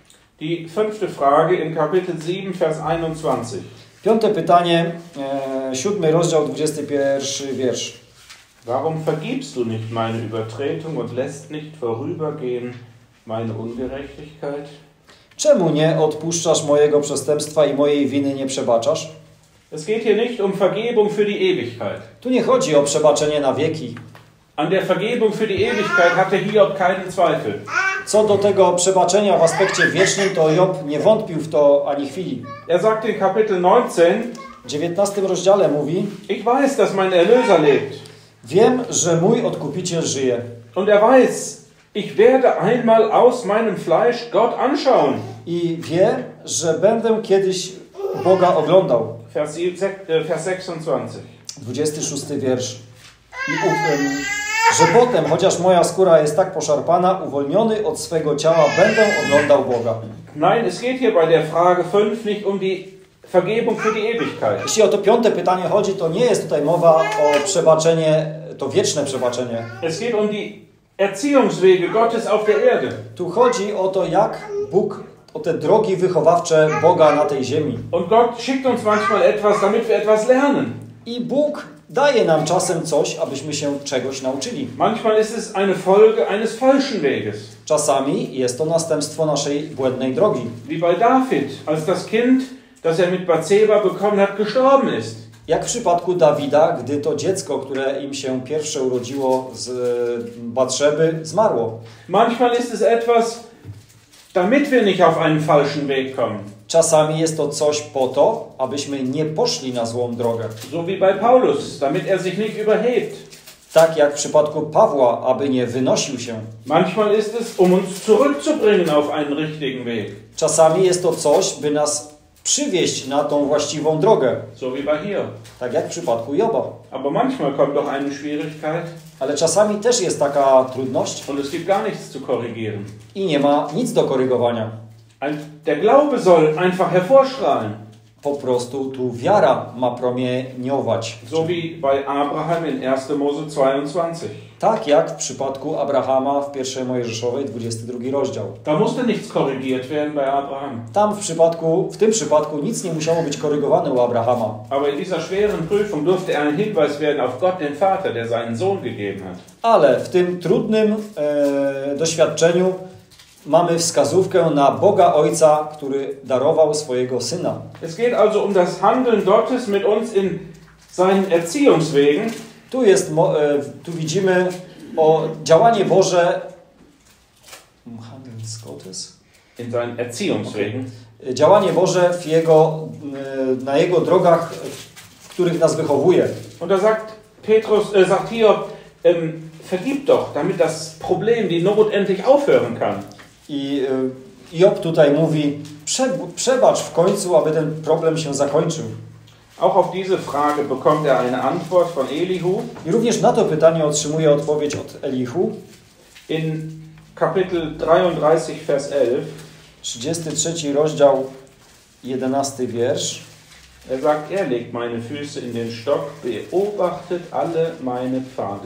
Die fünfte Frage in Kapitel sieben, Vers einundzwanzig. Piąte pytanie, e, siódmy rozdział, dwudziesty pierwszy wiersz. Warum vergibst du nicht meine Übertretung und lässt nicht vorübergehen meine Ungerechtigkeit? Czemu nie odpuszczasz mojego przestępstwa i mojej winy nie przebaczasz? Es geht hier nicht um Vergebung für die Ewigkeit. Tu nie chodzi o przebaczenie na wieki. An der Vergebung für die Ewigkeit hatte Hiob keinen Zweifel. Co do tego przebaczenia w aspekcie wiecznym, to Job nie wątpił w to ani chwili. Er sagt in Kapitel neunzehn, W dziewiętnastym rozdziale mówi: ich weiß, dass mein Erlöser lebt. Wiem, że mój Odkupiciel żyje. Und er weiß, ich werde einmal aus meinem Fleisch Gott anschauen. I wie, że będę kiedyś Boga oglądał. Vers, Vers sechsundzwanzig. dwudziesty szósty wiersz. I ufem, że potem, chociaż moja skóra jest tak poszarpana, uwolniony od swego ciała, będę oglądał Boga. Nein, es geht hier bei der Frage fünf nicht um die Vergebung für die Ewigkeit. Jeśli o to piąte pytanie chodzi, to nie jest tutaj mowa o przebaczenie, to wieczne przebaczenie. Es geht um die Erziehungswege Gottes auf der Erde. Tu chodzi o to, jak Bóg, o te drogi wychowawcze Boga na tej ziemi. Und Gott schickt uns manchmal etwas, damit wir etwas lernen. I Bóg daje nam czasem coś, abyśmy się czegoś nauczyli. Manchmal ist es eine Folge eines falschen Weges. Czasami jest to następstwo naszej błędnej drogi. Wie bei David, als das Kind, das er mit Bathseba bekommen hat, gestorben ist. Jak w przypadku Dawida, gdy to dziecko, które im się pierwsze urodziło z Batszeby, zmarło. Manchmal ist es etwas, damit wir nicht auf einen falschen Weg kommen. Czasami jest to coś po to, abyśmy nie poszli na złą drogę. So wie bei Paulus, damit er sich nicht überhebt. Tak jak w przypadku Pawła, aby nie wynosił się. Manchmal ist es, um uns zurückzubringen auf einen richtigen Weg. Czasami jest to coś, by nas przywieźć na tą właściwą drogę. So wie bei Hiob. Tak jak w przypadku Joba. Aber manchmal kommt doch eine Schwierigkeit Ale czasami też jest taka trudność und es gibt gar nichts zu korrigieren. i nie ma nic do korygowania. Ein, der Glaube soll einfach hervorstrahlen. Po prostu tu wiara ma promieniować. So wie bei Abraham in erster Mose zweiundzwanzig. Tak jak w przypadku Abrahama w pierwszej Mojżeszowej, dwudziesty drugi rozdział. Da musste nichts korrigiert werden bei Abraham. Tam w przypadku, w tym przypadku nic nie musiało być korygowane u Abrahama. Aber in dieser schweren Prüfung durfte er ein Hinweis werden auf Gott, den Vater, der seinen Sohn gegeben hat. Ale w tym trudnym e, doświadczeniu mamy wskazówkę na Boga Ojca, który darował swojego Syna. Es geht also um das Handeln Gottes mit uns in seinen Erziehungswegen. Tu jest, e, tu widzimy o działanie Boże Handeln Gottes. In seinen Erziehungswegen. Okay. Działanie Boże w jego, e, na Jego drogach, w których nas wychowuje. Und da sagt Petrus, äh, sagt Hiob, ähm, vergib doch, damit das Problem, die Not endlich aufhören kann. I Job tutaj mówi, przebacz w końcu, aby ten problem się zakończył. Auch auf diese Frage bekommt er eine Antwort von Elihu. I również na to pytanie otrzymuje odpowiedź od Elihu. In Kapitel dreiunddreißig, Vers elf. trzydziesty trzeci rozdział, jedenasty wiersz. Er sagt, er legt meine Füße in den Stock, beobachtet alle meine Pfade.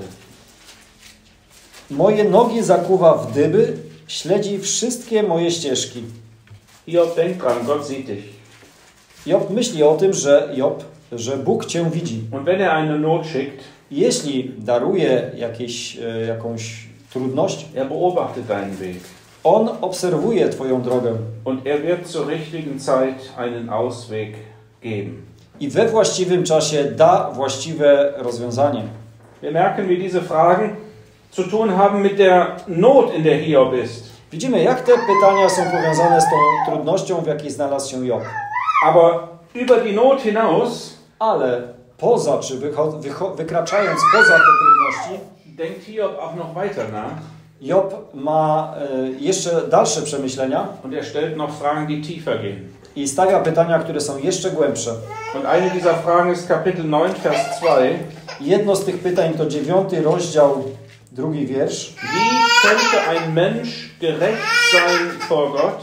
Moje nogi zakuwa w dyby, śledzi wszystkie moje ścieżki. Hiob denkt dran, Gott sieht dich. Job myśli o tym, że Job, że Bóg cię widzi. Und wenn er eine Not schickt, jeśli daruje jakieś, jakąś trudność, er beobachtet deinen Weg. On obserwuje twoją drogę. Und er wird zur richtigen Zeit einen Ausweg geben. I we właściwym czasie da właściwe rozwiązanie. Wir merken, wie diese Fragen zu tun haben mit der Not, in der Hiob ist. Widzimy, jak te pytania są powiązane z tą trudnością, w jakiej znalazł się Job. Aber über die Not hinaus, Ale poza, czy wycho- wycho- wykraczając poza te trudności, denkt Hiob auch noch weiter nach. Job ma e, jeszcze dalsze przemyślenia Und er stellt noch Fragen, die tiefer gehen. i stawia pytania, które są jeszcze głębsze. Und eine dieser Fragen ist Kapitel neun, Vers zwei. Jedno z tych pytań to dziewiąty rozdział, drugi wiersz. Wie könnte ein Mensch gerecht sein vor Gott?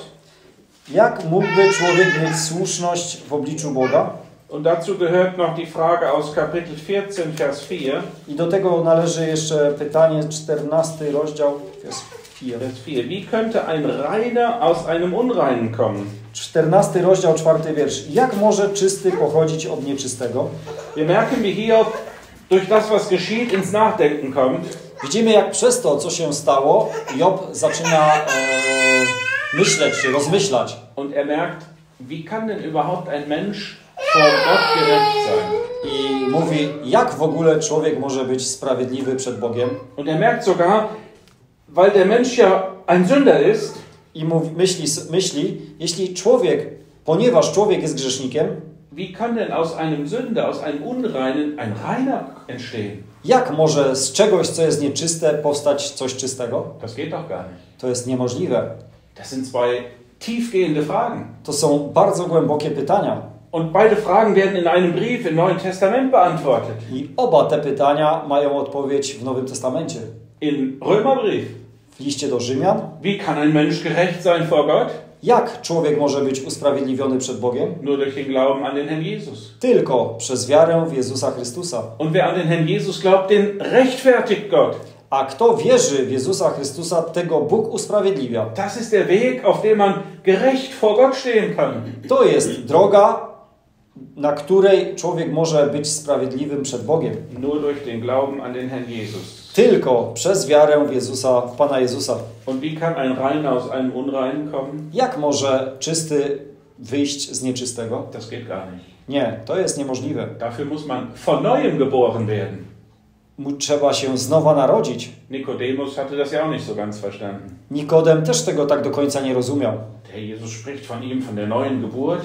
Jak mógłby człowiek mieć słuszność w obliczu Boga? Und dazu gehört noch die Frage aus Kapitel vierzehn, Vers vier. I do tego należy jeszcze pytanie, czternasty rozdział, wiersz czwarty. Vers vier. Wie könnte ein Reiner aus einem Unreinen kommen? czternasty rozdział, czwarty wiersz. Jak może czysty pochodzić od nieczystego? Wir merken, wie Hiob durch das, was geschieht, ins Nachdenken kommt. Widzimy, jak przez to, co się stało, Job zaczyna e, myśleć, czy rozmyślać. Und er merkt, wie kann denn überhaupt ein Mensch vor Gott gerecht sein? I mówi, jak w ogóle człowiek może być sprawiedliwy przed Bogiem. Und er merkt sogar, weil der Mensch ja ein Sünder ist, I mówi, myśli, myśli, jeśli człowiek, ponieważ człowiek jest grzesznikiem, wie kann denn aus einem Sünder, aus einem Unreinen ein Reiner entstehen? jak może z czegoś, co jest nieczyste, powstać coś czystego? Das geht doch gar nicht. To jest niemożliwe. Das sind zwei tiefgehende Fragen. To są bardzo głębokie pytania. Und beide Fragen werden in einem Brief im Neuen Testament beantwortet. I oba te pytania mają odpowiedź w Nowym Testamencie. Im Römerbrief. W liście do Rzymian. Wie kann ein Mensch gerecht sein vor Gott? Jak człowiek może być usprawiedliwiony przed Bogiem? Nur durch den Glauben an den Herrn Jesus. Tylko przez wiarę w Jezusa Chrystusa. Und wer an den Herrn Jesus glaubt, den rechtfertigt Gott. A kto wierzy w Jezusa Chrystusa, tego Bóg usprawiedliwia. Das ist der Weg, auf dem man gerecht vor Gott stehen kann. To jest droga, na której człowiek może być sprawiedliwym przed Bogiem. Nur durch den Glauben an den Herrn Jesus. Tylko przez wiarę w Jezusa, w Pana Jezusa. Und wie kann ein Reiner aus einem Unreinen kommen? Jak może czysty wyjść z nieczystego? Das geht gar nicht. Nie, to jest niemożliwe. Dafür muss man von Neuem geboren werden. Mu trzeba się z nowa narodzić. Nikodemus hatte das ja auch nicht so ganz verstanden. Nikodem też tego tak do końca nie rozumiał. Der Jesus spricht von ihm, von der neuen Geburt.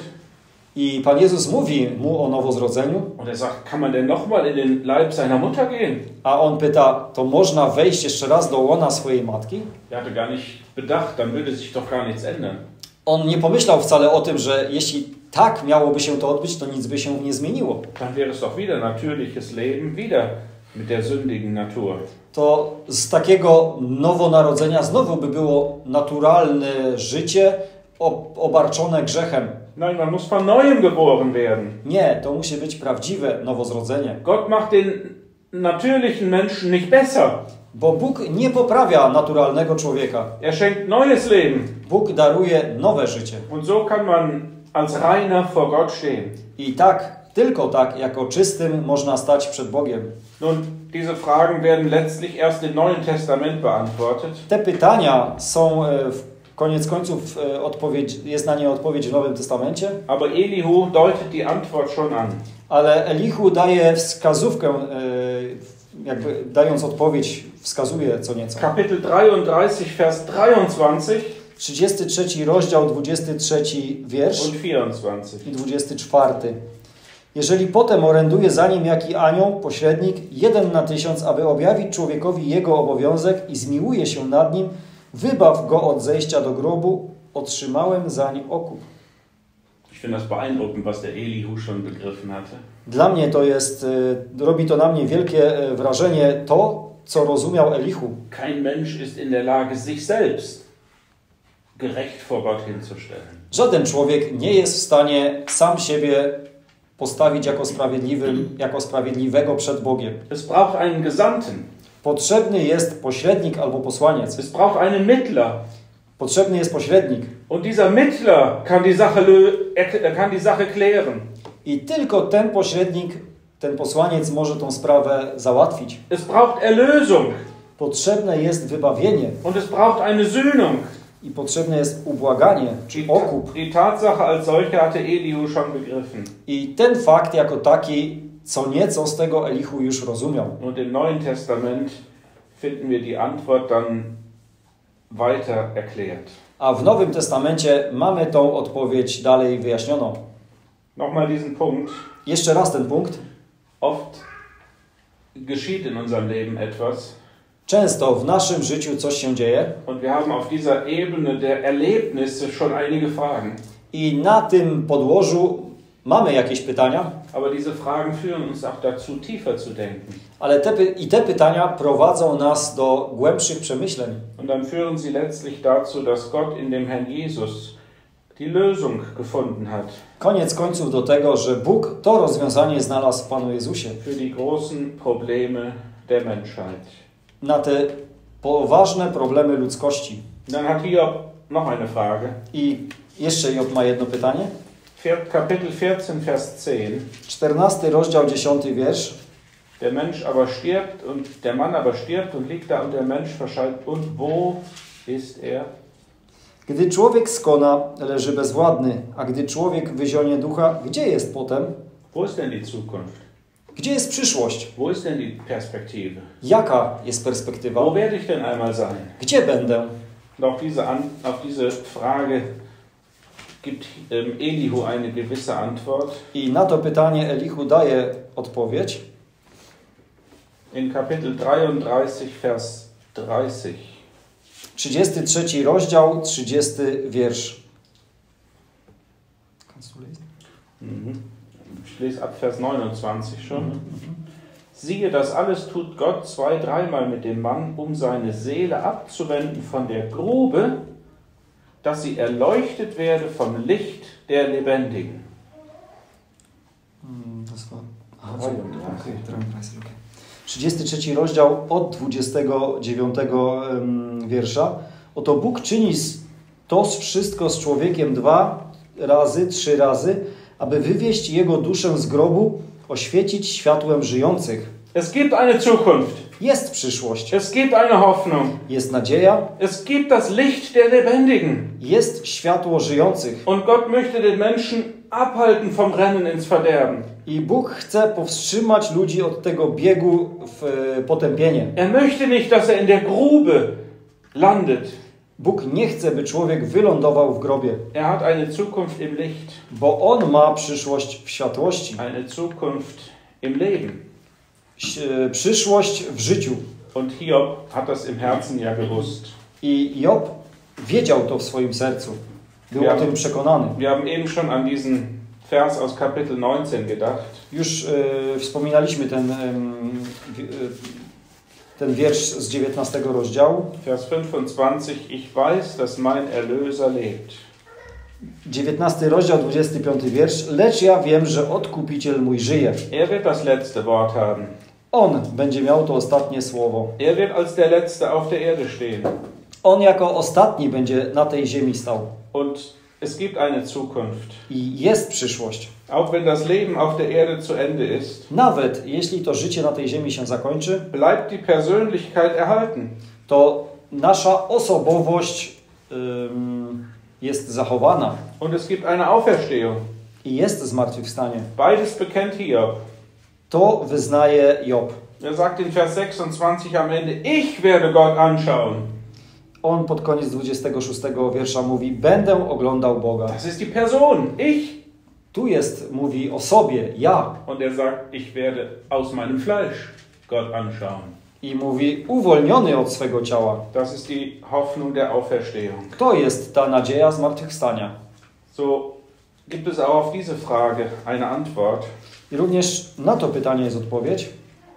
I Pan Jezus mówi mu o nowozrodzeniu. Und er sagt, kann man denn nochmal in den Leib seiner Mutter gehen? A on pyta, to można wejść jeszcze raz do łona swojej matki? Er hatte gar nicht bedacht, dann würde sich doch gar nichts ändern. On nie pomyślał wcale o tym, że jeśli tak miałoby się to odbyć, to nic by się nie zmieniło. Dann wäre es doch wieder natürliches Leben, wieder mit der sündigen Natur. To z takiego nowonarodzenia znowu by było naturalne życie obarczone grzechem. Nein, man muss von Neuem geboren werden. Nie, to musi być prawdziwe nowozrodzenie. Gott macht den natürlichen Menschen nicht besser. Bo Bóg nie poprawia naturalnego człowieka. Er schenkt neues Leben. Bóg daruje nowe życie. Und so kann man als Reiner vor Gott stehen. I tak, tylko tak, jako czystym można stać przed Bogiem. Nun, diese Fragen werden letztlich erst im Neuen Testament beantwortet. Te pytania są w koniec końców odpowiedź, jest na nie odpowiedź w Nowym Testamencie. Aber Elihu deutet die Antwort schon an. Ale Elihu daje wskazówkę, jakby dając odpowiedź, wskazuje co nieco. Kapitel dreiunddreißig, Vers dreiundzwanzig trzydziesty trzeci rozdział, dwudziesty trzeci wiersz und vierundzwanzig. i dwudziesty czwarty. Jeżeli potem oręduje za nim jaki anioł, pośrednik, jeden na tysiąc, aby objawić człowiekowi jego obowiązek i zmiłuje się nad nim, wybaw go od zejścia do grobu, otrzymałem zań okup. Ich finde das beeindruckend, was der Elihu schon begriffen hatte. Dla mnie to jest, robi to na mnie wielkie wrażenie to, co rozumiał Elihu. Kein Mensch ist in der Lage, sich selbst gerecht vor Gott hinzustellen. Żaden człowiek nie jest w stanie sam siebie postawić jako sprawiedliwym, jako sprawiedliwego przed Bogiem. Es braucht einen Gesandten. Potrzebny jest pośrednik albo posłaniec. Es braucht einen Mittler. Potrzebny jest pośrednik. Und dieser Mittler kann die Sache, er kann die Sache klären. I tylko ten pośrednik, ten posłaniec może tą sprawę załatwić. Es braucht Erlösung. Potrzebne jest wybawienie. Und es braucht eine Sühnung. I potrzebne jest ubłaganie, czy Die, okup. die Tatsache als solche hatte Elihu schon begriffen. I ten fakt jako taki, co nieco z tego Elihu już rozumiał. Und im Neuen Testament finden wir die Antwort dann weiter erklärt. A w Nowym Testamencie mamy tą odpowiedź dalej wyjaśnioną. Nochmal diesen Punkt. Jeszcze raz ten punkt. Oft geschieht in unserem Leben etwas. Często w naszym życiu coś się dzieje. Und wir haben auf dieser Ebene der Erlebnisse schon einige Fragen. I na tym podłożu mamy jakieś pytania. Aber diese Fragen führen uns auch dazu, tiefer zu denken. Ale te, i te pytania prowadzą nas do głębszych przemyśleń. Und dann führen sie letztlich dazu, dass Gott in dem Herrn Jesus die Lösung gefunden hat. Koniec końców do tego, że Bóg to rozwiązanie znalazł w Panu Jezusie. Für die großen Probleme der Menschheit. Na te poważne problemy ludzkości. Dann hat Hiob noch eine Frage. I jeszcze Job ma jedno pytanie. Kapitel vierzehn, Vers zehn. czternasty rozdział, dziesiąty wiersz. Der Mensch aber stirbt und der Mann aber stirbt und liegt da und der Mensch verschallt. Und wo ist er? Gdy człowiek skona, leży bezwładny, a gdy człowiek wyzionie ducha, gdzie jest potem? Wo ist denn die Zukunft? Gdzie jest przyszłość? Wo ist denn die Perspektive? Jaka jest perspektywa? Wo werde ich denn einmal sein? Gdzie będę? Und auf diese, An auf diese Frage gibt ähm, Elihu eine gewisse Antwort. I na to pytanie Elihu daje odpowiedź. In Kapitel dreiunddreißig, Vers dreißig. trzydziesty trzeci rozdział, trzydziesty wiersz. Kannst du lesen? Mhm. Ich lese ab Vers neunundzwanzig schon. Mhm. Siehe, das alles tut Gott zwei, dreimal mit dem Mann, um seine Seele abzuwenden von der Grube, dass sie erleuchtet werde vom Licht der Lebendigen. Das war... Aha, okay, dreiunddreißig, okay. trzydziesty trzeci rozdział od dwudziestego dziewiątego wiersza. Oto Bóg czyni to wszystko z człowiekiem dwa razy, trzy razy, aby wywieźć jego duszę z grobu, oświecić światłem żyjących. Es gibt eine Zukunft. Jest przyszłość. Es gibt eine Hoffnung. Jest nadzieja. Es gibt das Licht der Lebendigen. Jest światło żyjących. Und Gott möchte den Menschen abhalten vom Rennen ins Verderben. I Bóg chce powstrzymać ludzi od tego biegu w potępienie. Er möchte nicht, dass er in der Grube landet. Bóg nie chce, by człowiek wylądował w grobie. Er hat eine Zukunft im Licht. Bo On ma przyszłość w światłości. Eine Zukunft im Leben. Przyszłość w życiu. Und Hiob hat das im Herzen ja gewusst. I Job wiedział to w swoim sercu. Był wir o tym przekonany. Wir haben eben schon an diesen Vers aus Kapitel neunzehn gedacht. Już e, wspominaliśmy ten, e, ten wiersz z dziewiętnastego rozdziału. Vers fünfundzwanzig. Ich weiß, dass mein Erlöser lebt. dziewiętnasty rozdział, dwudziesty piąty wiersz. Lecz ja wiem, że Odkupiciel mój żyje. Er wird das letzte Wort haben. On będzie miał to ostatnie słowo. Er wird als der Letzte auf der Erde stehen. On jako ostatni będzie na tej ziemi stał. Und es gibt eine Zukunft. I jest przyszłość. Auch wenn das Leben auf der Erde zu Ende ist, Nawet jeśli to życie na tej ziemi się zakończy, bleibt die Persönlichkeit erhalten. to nasza osobowość ym, jest zachowana. Und es gibt eine Auferstehung. I jest zmartwychwstanie. Beides bekennt Hiob. To wyznaje Job. Er sagt in Vers sechsundzwanzig am Ende, ich werde Gott anschauen. On pod koniec dwudziestego szóstego wiersza mówi, będę oglądał Boga. Das ist die Person, ich. Tu jest, mówi o sobie, ja. Und er sagt, ich werde aus meinem Fleisch Gott anschauen. I mówi, uwolniony od swego ciała. Das ist die Hoffnung der Auferstehung. To jest ta nadzieja zmartwychwstania. So gibt es auch auf diese Frage eine Antwort. I również na to pytanie jest odpowiedź.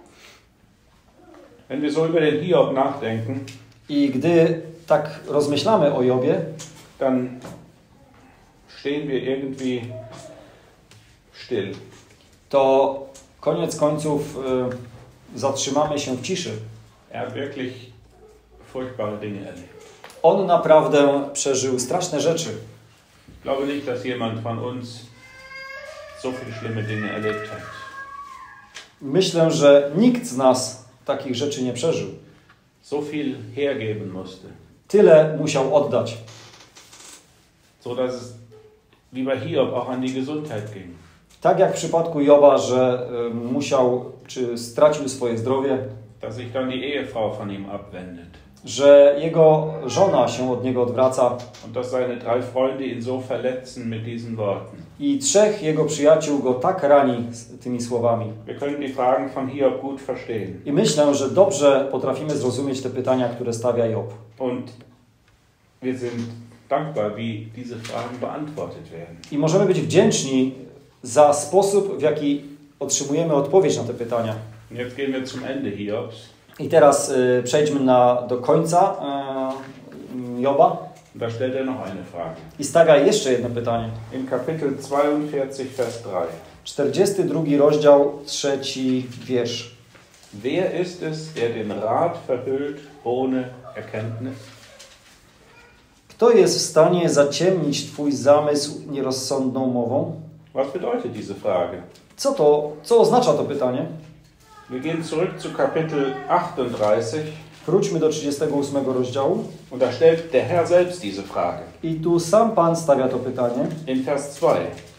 Wenn wir so über den Hiob nachdenken, I gdy tak rozmyślamy o Jobie, dann stehen wir irgendwie still. to koniec końców y, zatrzymamy się w ciszy. Er hat wirklich furchtbare Dinge erlebt. On naprawdę przeżył straszne rzeczy. Ich glaube nicht, dass jemand von uns so viele schlimme Dinge erlebt hat. Myślę, że nikt z nas takich rzeczy nie przeżył. So viel hergeben musste. Tyle musiał oddać. So dass es wie bei Hiob auch an die Gesundheit ging. Tak jak w przypadku Joba, że y, musiał, czy stracił swoje zdrowie. dass sich dann die Ehefrau von ihm abwendet. że jego żona się od niego odwraca Und dass seine drei Freunde ihn so verletzen mit diesen Worten. i trzech jego przyjaciół go tak rani z tymi słowami. Wir können die Fragen von Hiob gut verstehen. I myślę, że dobrze potrafimy zrozumieć te pytania, które stawia Job. Und wir sind dankbar, wie diese Fragen beantwortet werden. I możemy być wdzięczni za sposób, w jaki otrzymujemy odpowiedź na te pytania. Und jetzt gehen wir zum Ende Hiobs. I teraz y, przejdźmy na, do końca y, Joba Und da stellt er noch eine Frage. i stawia jeszcze jedno pytanie. In Kapitel zweiundvierzig, Vers drei. czterdziesty drugi rozdział, trzeci wiersz. Wer ist es, der den Rat verhüllt ohne Erkenntnis? Kto jest w stanie zaciemnić Twój zamysł nierozsądną mową? Was bedeutet diese Frage? Co to, co oznacza to pytanie? Wir gehen zurück zu Kapitel achtunddreißig Wróćmy do trzydziestego ósmego rozdziału. und da stellt der Herr selbst diese Frage. I tu sam Pan stawia to pytanie In Vers zwei.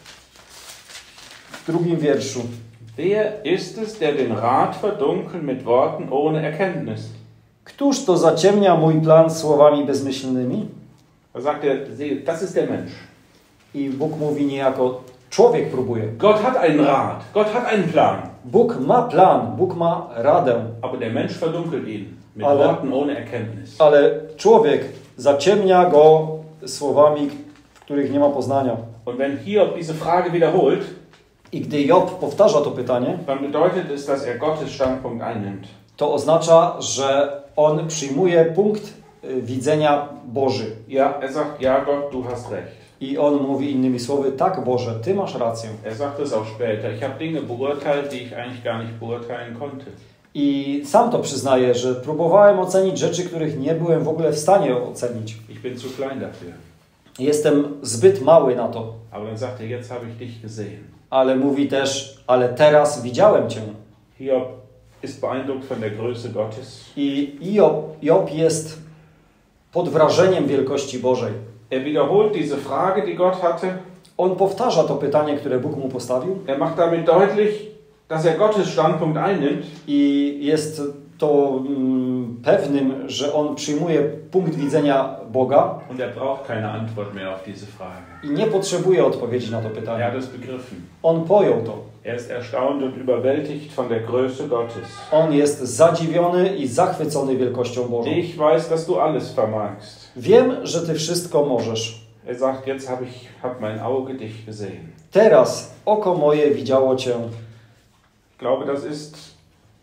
w drugim wierszu. Wer ist es, der den Rat verdunkelt mit Worten ohne Erkenntnis? Któż to zaciemnia mój plan słowami bezmyślnymi? Da sagt er, das ist der Mensch. I Bóg mówi niejako, człowiek próbuje. Gott hat einen Rat, Gott hat einen Plan. Bóg ma plan, Bóg ma radę, Aber der Mensch verdunkelt ihn mit Ale- Worten ohne Erkenntnis. ale człowiek zaciemnia go słowami, w których nie ma poznania. Und wenn Hiob diese Frage wiederholt, I gdy Job powtarza to pytanie, dann bedeutet es, dass er Gottes Standpunkt einnimmt. to oznacza, że on przyjmuje punkt y, widzenia Boży. Ja, er sagt, ja Gott, du hast recht. I on mówi innymi słowy, tak Boże, Ty masz rację. Er sagt es auch später. Ich habe Dinge beurteilt, die ich eigentlich gar nicht beurteilen konnte. I sam to przyznaje, że próbowałem ocenić rzeczy, których nie byłem w ogóle w stanie ocenić. Ich bin zu klein dafür. Jestem zbyt mały na to. Aber dann sagt er, jetzt habe ich dich gesehen. Ale mówi też, ale teraz widziałem Cię. Hiob ist beeindruckt von der Größe Gottes. I Job, Job jest pod wrażeniem wielkości Bożej. Er wiederholt diese Frage, die Gott hatte. On powtarza to pytanie, które Bóg mu postawił. Er macht damit deutlich, dass er Gottes Standpunkt einnimmt. I jest to mm, pewnym, że on przyjmuje punkt widzenia Boga Und er braucht keine Antwort mehr auf diese Frage. i nie potrzebuje odpowiedzi na to Er pytanie. hat es begriffen. On pojął to. Er ist erstaunt und überwältigt von der Größe Gottes. On jest zadziwiony i zachwycony wielkością Bożą. Ich weiß, dass du alles vermagst. Wiem, że Ty wszystko możesz. Er sagt, jetzt habe ich hab mein Auge dich gesehen. Teraz oko moje widziało Cię. Ich glaube, das ist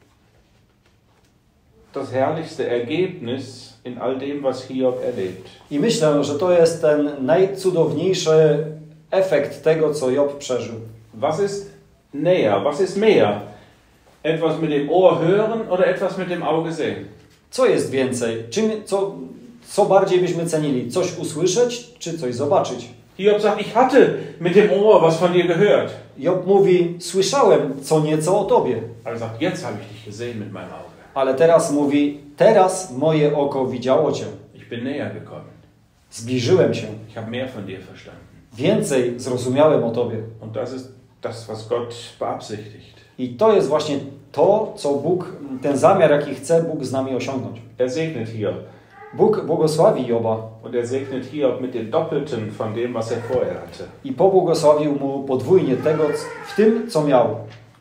das herrlichste Ergebnis in all dem, was Hiob erlebt. I myślę, że to jest ten najcudowniejszy efekt tego, co Job przeżył. Was ist näher? Was ist mehr? Etwas mit dem Ohr hören oder etwas mit dem Auge sehen? Co jest więcej? Czym, co, co bardziej byśmy cenili? Coś usłyszeć, czy coś zobaczyć? Hiob sagt, ich hatte mit dem Ohr was von dir gehört. Job mówi, słyszałem co nieco o Tobie. Er sagt, jetzt habe ich dich gesehen mit meinem Auge. Ale teraz mówi, teraz moje oko widziało Cię. Ich bin näher gekommen. Zbliżyłem się. Ich habe mehr von dir verstanden. Więcej zrozumiałem o Tobie. Und das ist das, was Gott beabsichtigt. I to jest właśnie to, co Bóg, ten zamiar, jaki chce Bóg z nami osiągnąć. Er segnet Hiob. Bóg błogosławi Joba Und er segnet Hiob mit dem Doppelten von dem, was er vorher hatte. i pobłogosławił mu podwójnie tego, w tym, co miał.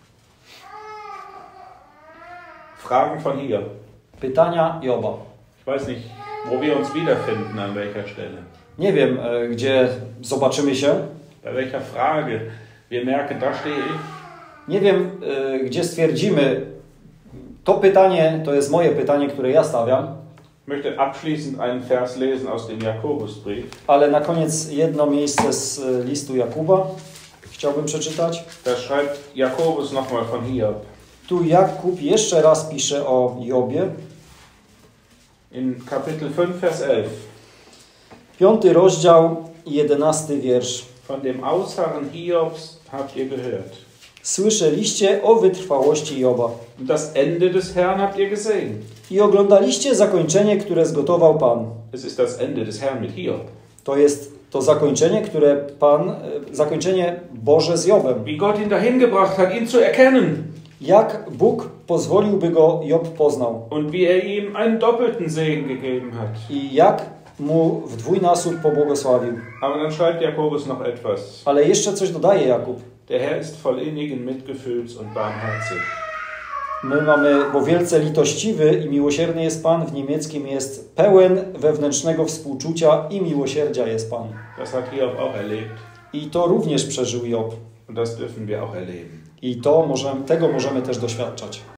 Fragen von Hiob. Pytania Joba. Ich weiß nicht, wo wir uns wiederfinden, an welcher Stelle. Nie wiem, e, gdzie zobaczymy się. Bei welcher Frage wir merken, da stehe ich. Nie wiem, e, gdzie stwierdzimy, to pytanie, to jest moje pytanie, które ja stawiam. Ich möchte abschließend einen Vers lesen aus dem Jakobusbrief. Ale na koniec jedno miejsce z e, listu Jakuba chciałbym przeczytać. Da schreibt Jakobus nochmal von Hiob. Tu Jakub jeszcze raz pisze o Jobie. In Kapitel fünf, Vers elf. Piąty rozdział, jedenasty wiersz. Von dem Ausharren Hiobs habt ihr gehört. Słyszeliście o wytrwałości Joba Und das Ende des Herrn habt ihr gesehen. i oglądaliście zakończenie, które zgotował Pan. Es ist das Ende des Herrn mit Hiob. To jest to zakończenie, które Pan, e, zakończenie Boże z Jobem. Wie Gott ihn dahin gebracht hat, ihn zu erkennen. jak Bóg pozwolił, by go Job poznał und wie er ihm einen doppelten Segen gegeben hat. i jak mu w dwójnasób pobłogosławił. Aber dann schreibt Jakobus noch etwas. Ale jeszcze coś dodaje Jakub. Der Herr ist voll innigen Mitgefühls und barmherzig. My mamy, bo wielce litościwy i miłosierny jest Pan, w niemieckim jest pełen wewnętrznego współczucia i miłosierdzia jest Pan. Das hat Hiob auch erlebt. I to również przeżył Job. Und das dürfen wir auch erleben. I to możemy, tego możemy też doświadczać.